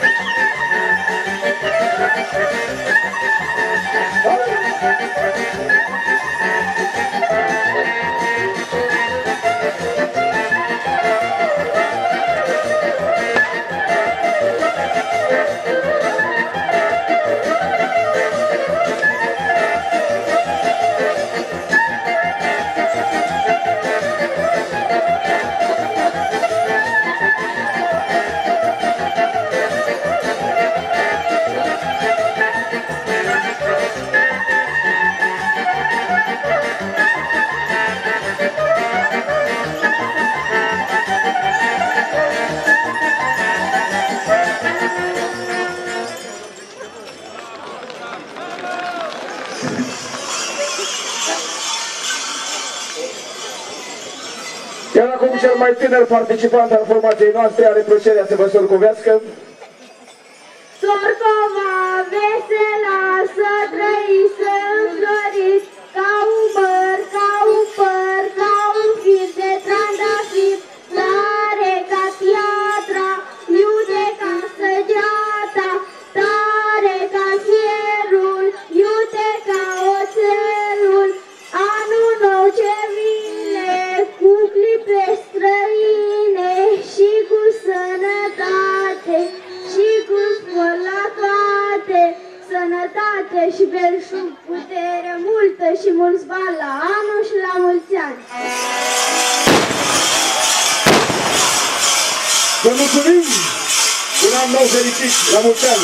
Iar acum cel mai tânăr participant al formației noastre are plăcerea să vă sorcovească. Sorcova vesela, să trăiți, să înfloriți, ca un păr, ca un păr, ca un fir de trandafir, tare ca piatra, iute ca săgeata, tare ca fierul, iute ca oțelul, anul nou ce vine, cu clipe străine și cu sănătate, și cu spor la toate, sănătate și belșug, putere multă și mulți bani la anul și la mulți ani. Vă mulțumim! Un an nou fericit! La mulți ani!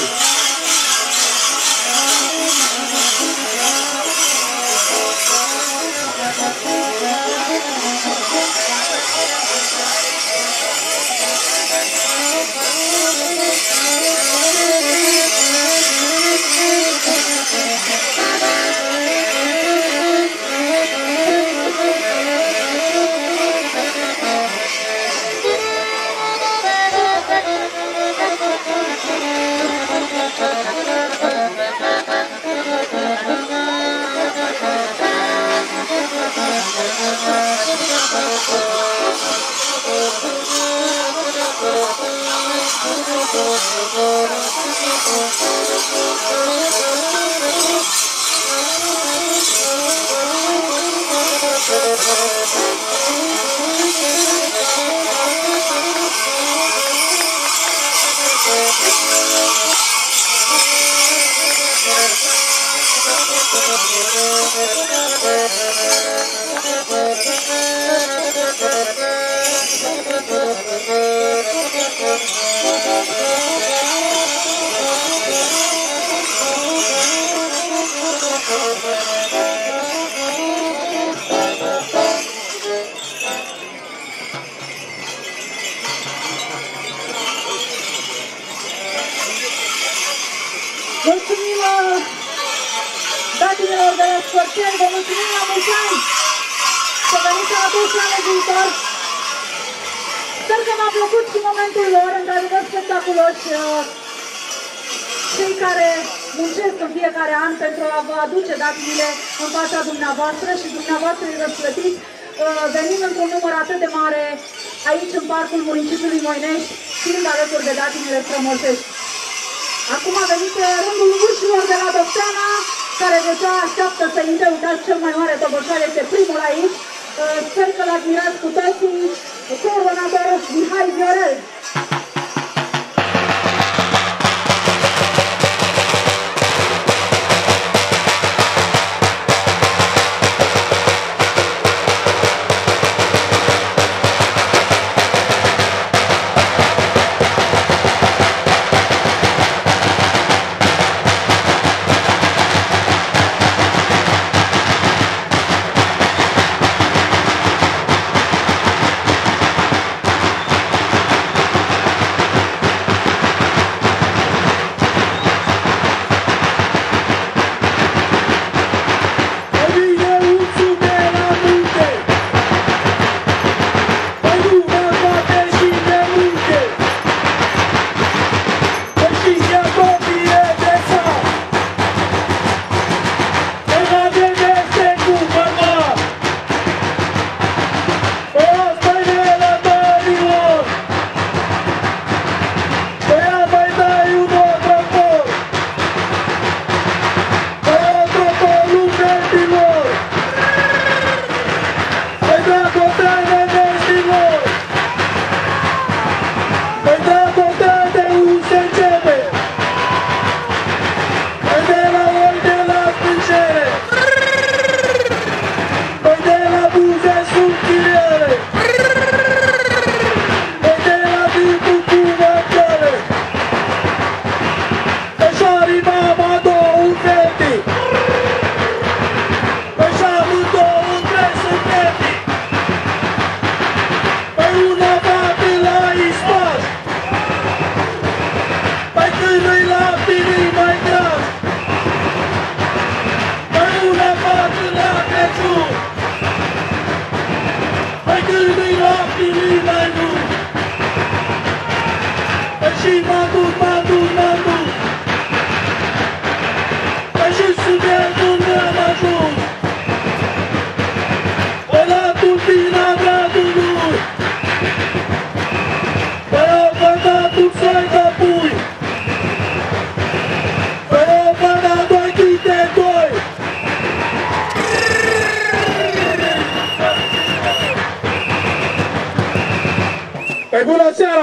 Mulțumim datinilor de la sportieri, vă mulțumim la mulți ani, să veniți atunci anul viitor. Sper că v-a plăcut și momentul lor, într-adevăr spectaculoși, cei care muncesc în fiecare an pentru a vă aduce datinile în fața dumneavoastră și dumneavoastră îi răsplătiți, venind într-un număr atât de mare aici în parcul municipiului Moinești, fiind alături de datinile strămoșești. Acum a venit rândul urșilor de la Dofteana, care deja așteaptă să intre. Uitați, cel mai mare toboșar este primul aici. Sper că l-admirați cu toții, coordonatorul Mihai Viorel.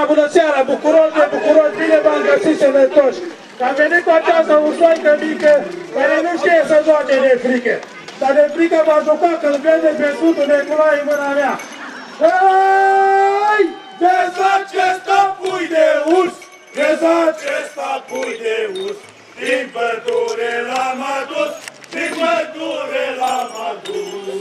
bună seara, bucuros de bucuros, bine v-am găsit sănătoși. Am venit cu această ursoaică mică, care nu știe să joace de frică. Dar de frică va juca când vede pe Sfântul Nicolae în mâna mea. Hai! Vezi acesta pui de urs, vezi acesta pui de urs, din pădure l-am adus, din pădure l-am adus.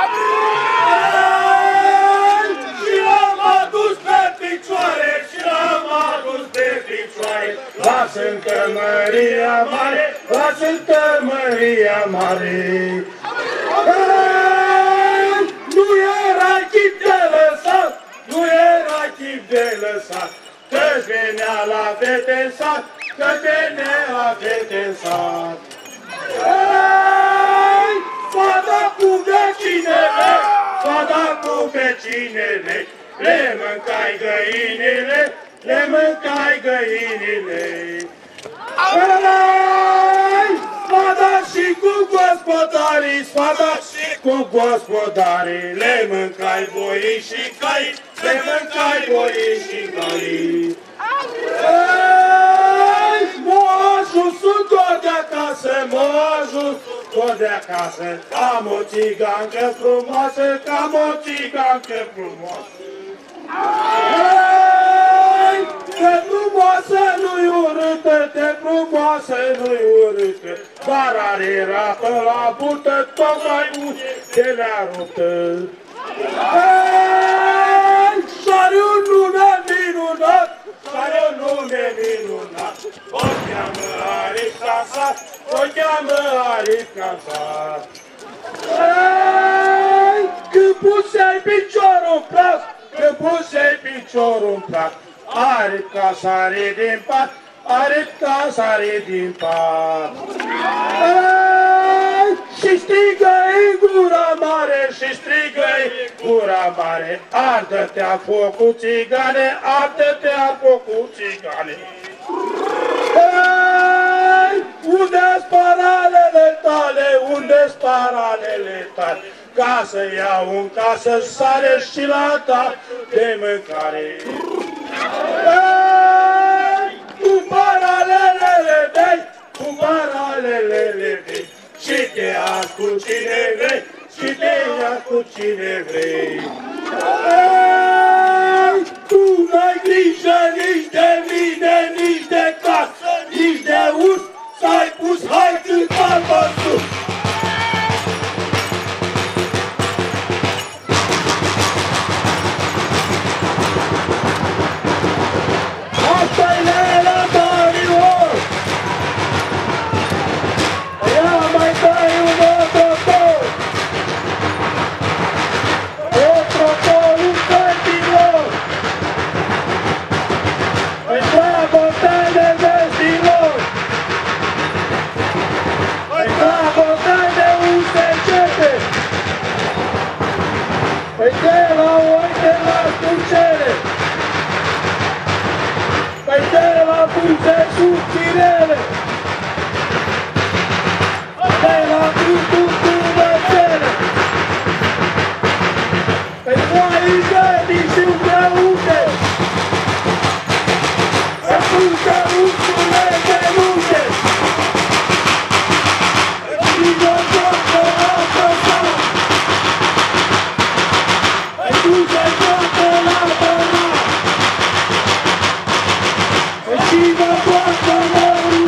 Și l-am adus pe picioare, și l-am adus pe picioare, la Sfântă Măria Mare, la Sfântă Măria Mare. Nu era chip de lăsat, nu era chip de lăsat, că-ți venea la fete în sat, că-ți venea la fete în sat. Ei, fata cu vecinele, fata cu vecinele, le mâncai găinile, le mâncai găinile. Ei, fata și cu gospodarii, fata și cu gospodarii, le mâncai boii și cai, le mâncai boii și cai. Ei, moașul sunt tot de acasă, moașul tot de acasă, am o țigancă frumoasă, am o țigancă frumoasă. Ei, că frumoasă nu-i urâtă, de frumoasă nu-i urâtă, dar are rapă la burtă, tocmai de le-a ruptă. Ei, și-are un nume minunat, și-are un nume minunat, o cheamă Aricansa, o cheamă Aricansa. Ei, când puseai piciorul în plas, când puseai piciorul în plas, Arica sare din pat, Arica sare din pat. Ei, și strigă-i gura mare, și strigă-i gura mare, ardă-te-a focul țigane, ardă-te-a focul țigane. Ei, unde-s paralele tale, unde-s paralele tale, ca să iau în casă sare și la ta de mâncare. Ei, cu paralelele vei, cu paralelele vei, și te ia cu cine vrei, și te ia cu cine vrei. Ei, tu n-ai grijă nici de mine, nici de casă, nici de urs, s-ai pus hai când albă sus. Asta-i Lela Marilor! Ia mai dai un otrocol! Otrocol în cătilor! Îi dragoste de vestilor! Îi dragoste de usecete! Îi de la oi de la stucere! Păi de la buze subțirele, de la gândul curățele, păi foaii gădii și împreunte, să punte ușule de lunte, și mă joacă la păsat, păi tu se joacă la păsat. Și mă poartă mării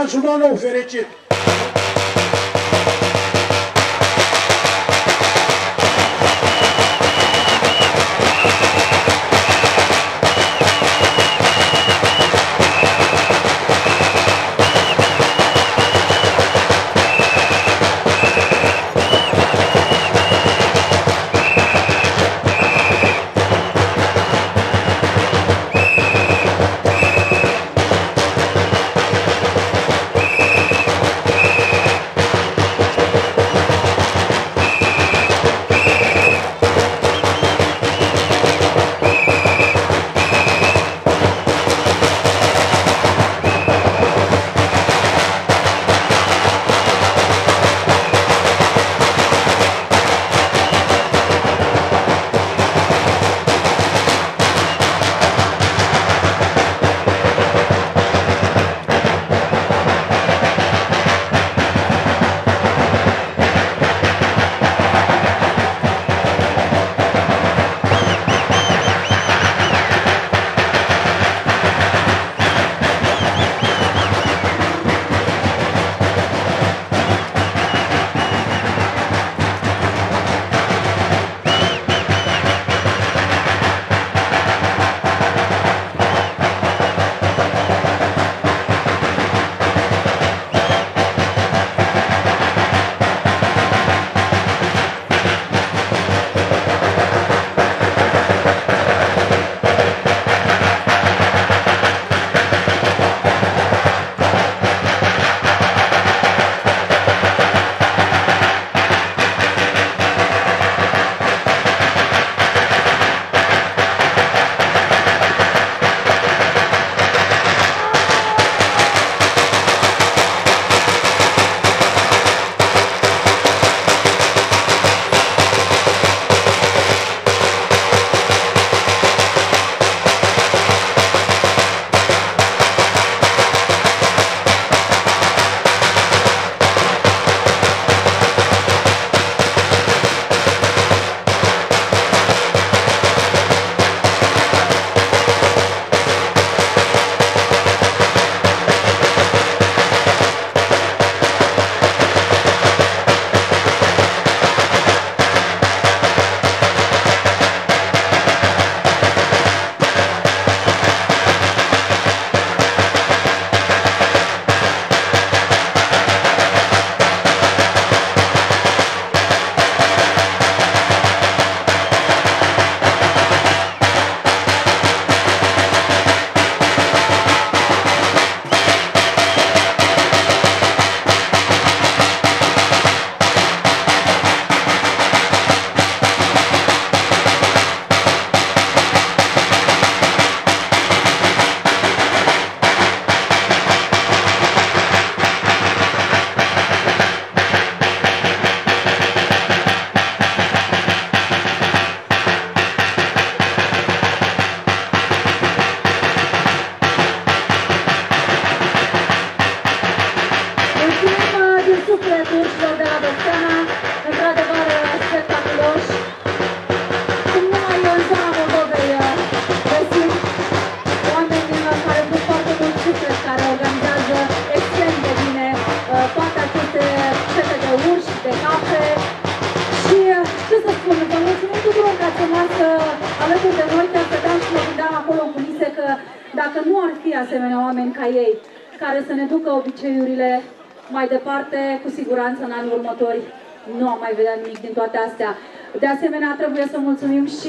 an și un an nou fericit! Dacă nu ar fi asemenea oameni ca ei, care să ne ducă obiceiurile mai departe, cu siguranță în anii următori nu am mai vedea nimic din toate astea. De asemenea, trebuie să mulțumim și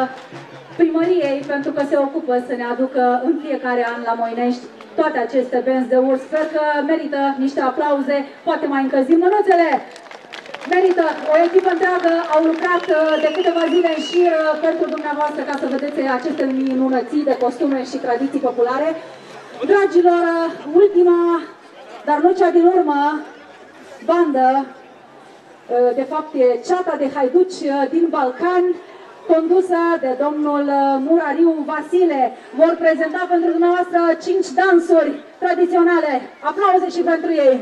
primăriei pentru că se ocupă să ne aducă în fiecare an la Moinești toate aceste benzi de urs. Sper că merită niște aplauze, poate mai încălzim mânuțele. Merită, o echipă întreagă au lucrat de câteva zile în șir pentru dumneavoastră ca să vedeți aceste minunății de costume și tradiții populare. Dragilor, ultima, dar nu cea din urmă, bandă, de fapt e ceata de haiduci din Balcani, condusă de domnul Murariu Vasile, vor prezenta pentru dumneavoastră cinci dansuri tradiționale. Aplauze și pentru ei!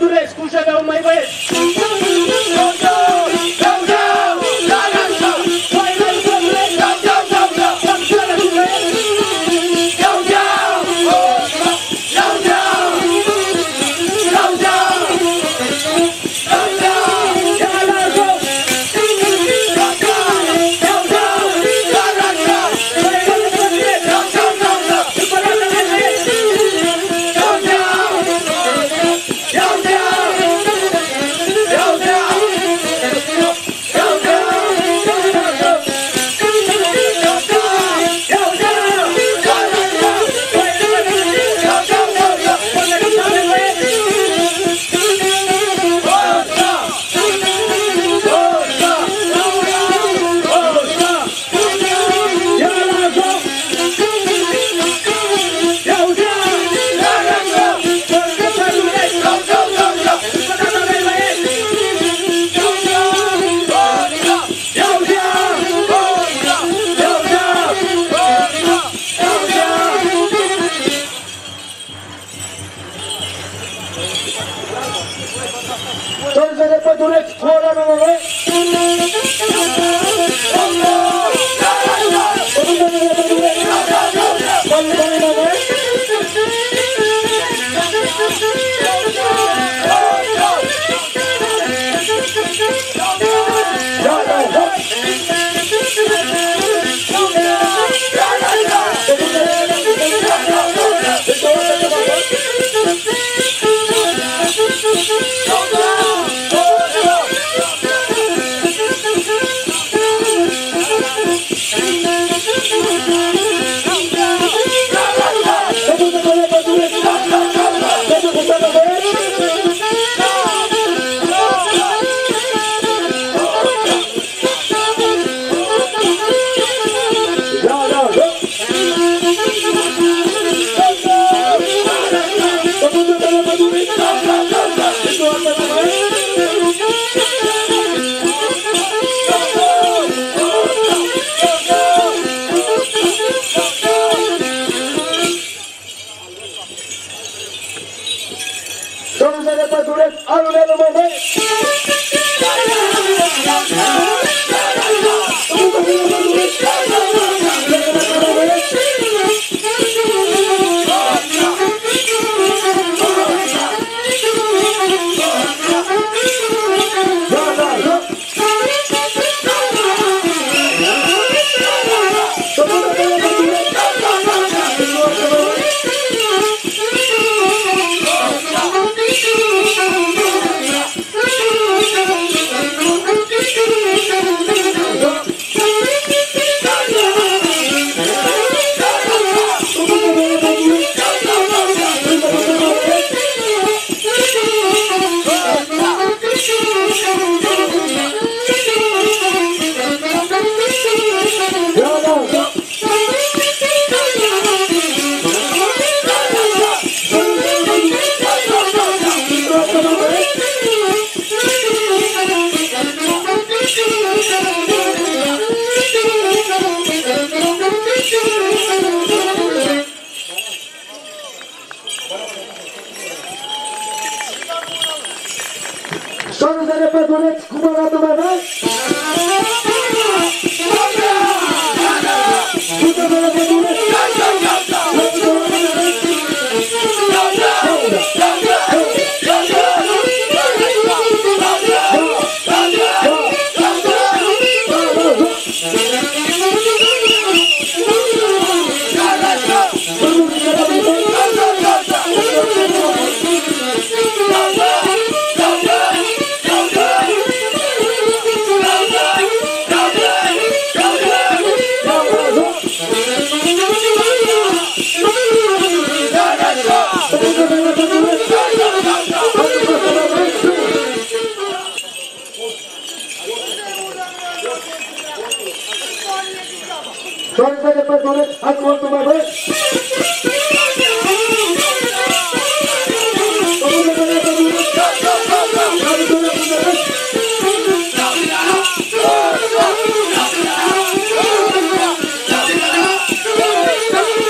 Pădurescu, Jăveau, mai băieți!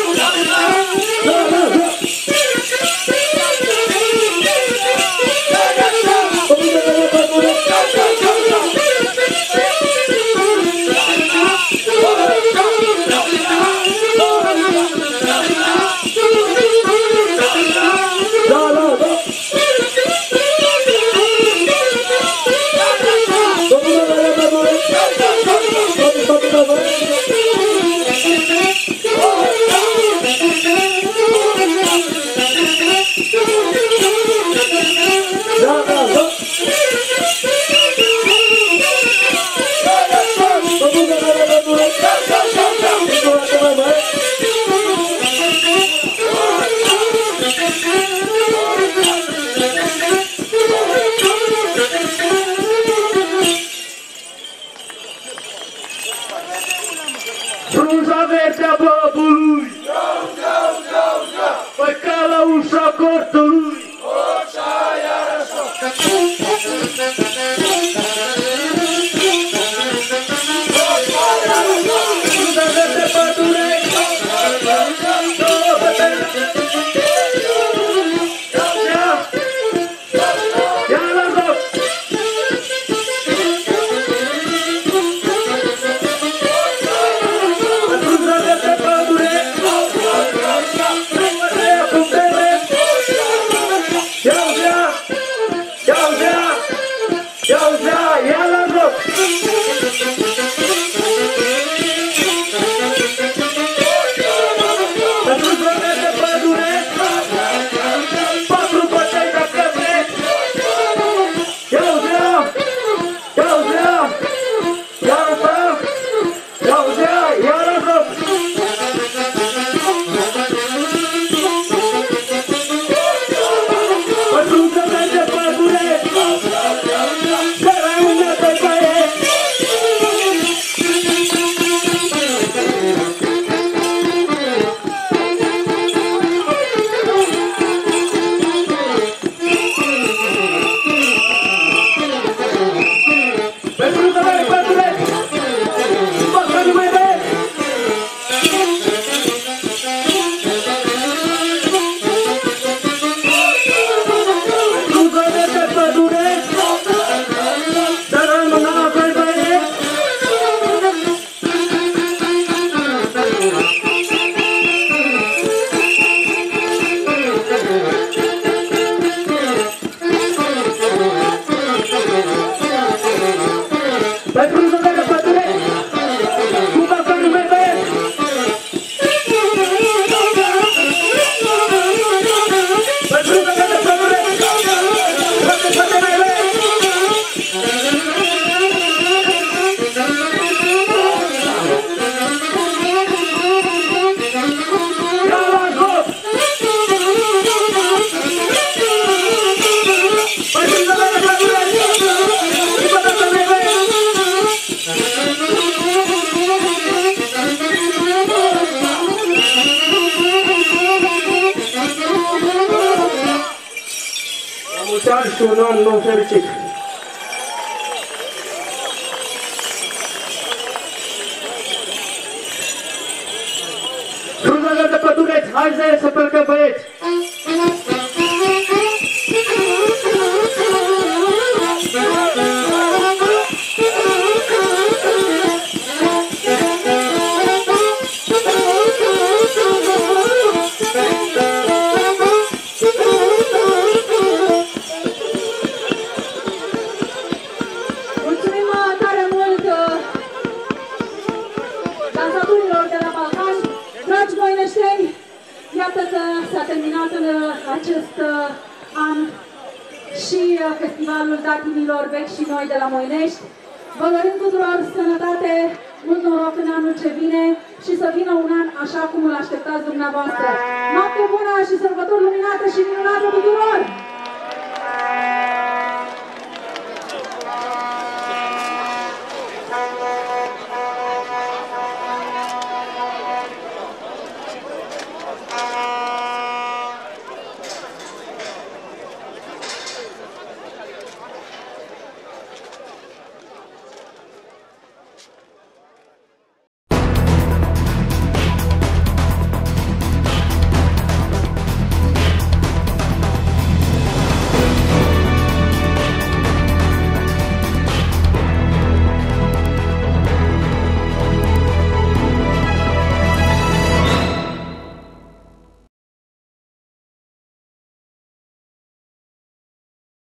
Yeah. cortului! Și un an nou fericit. Cruzarea de pădureți, hai să plecăm băieți! Iată că s-a terminat în acest an și festivalul datinilor vechi și noi de la Moinești. Vă dorim tuturor sănătate, mult noroc în anul ce vine și să vină un an așa cum îl așteptați dumneavoastră. Noapte bună și sărbători luminate și minunate tuturor!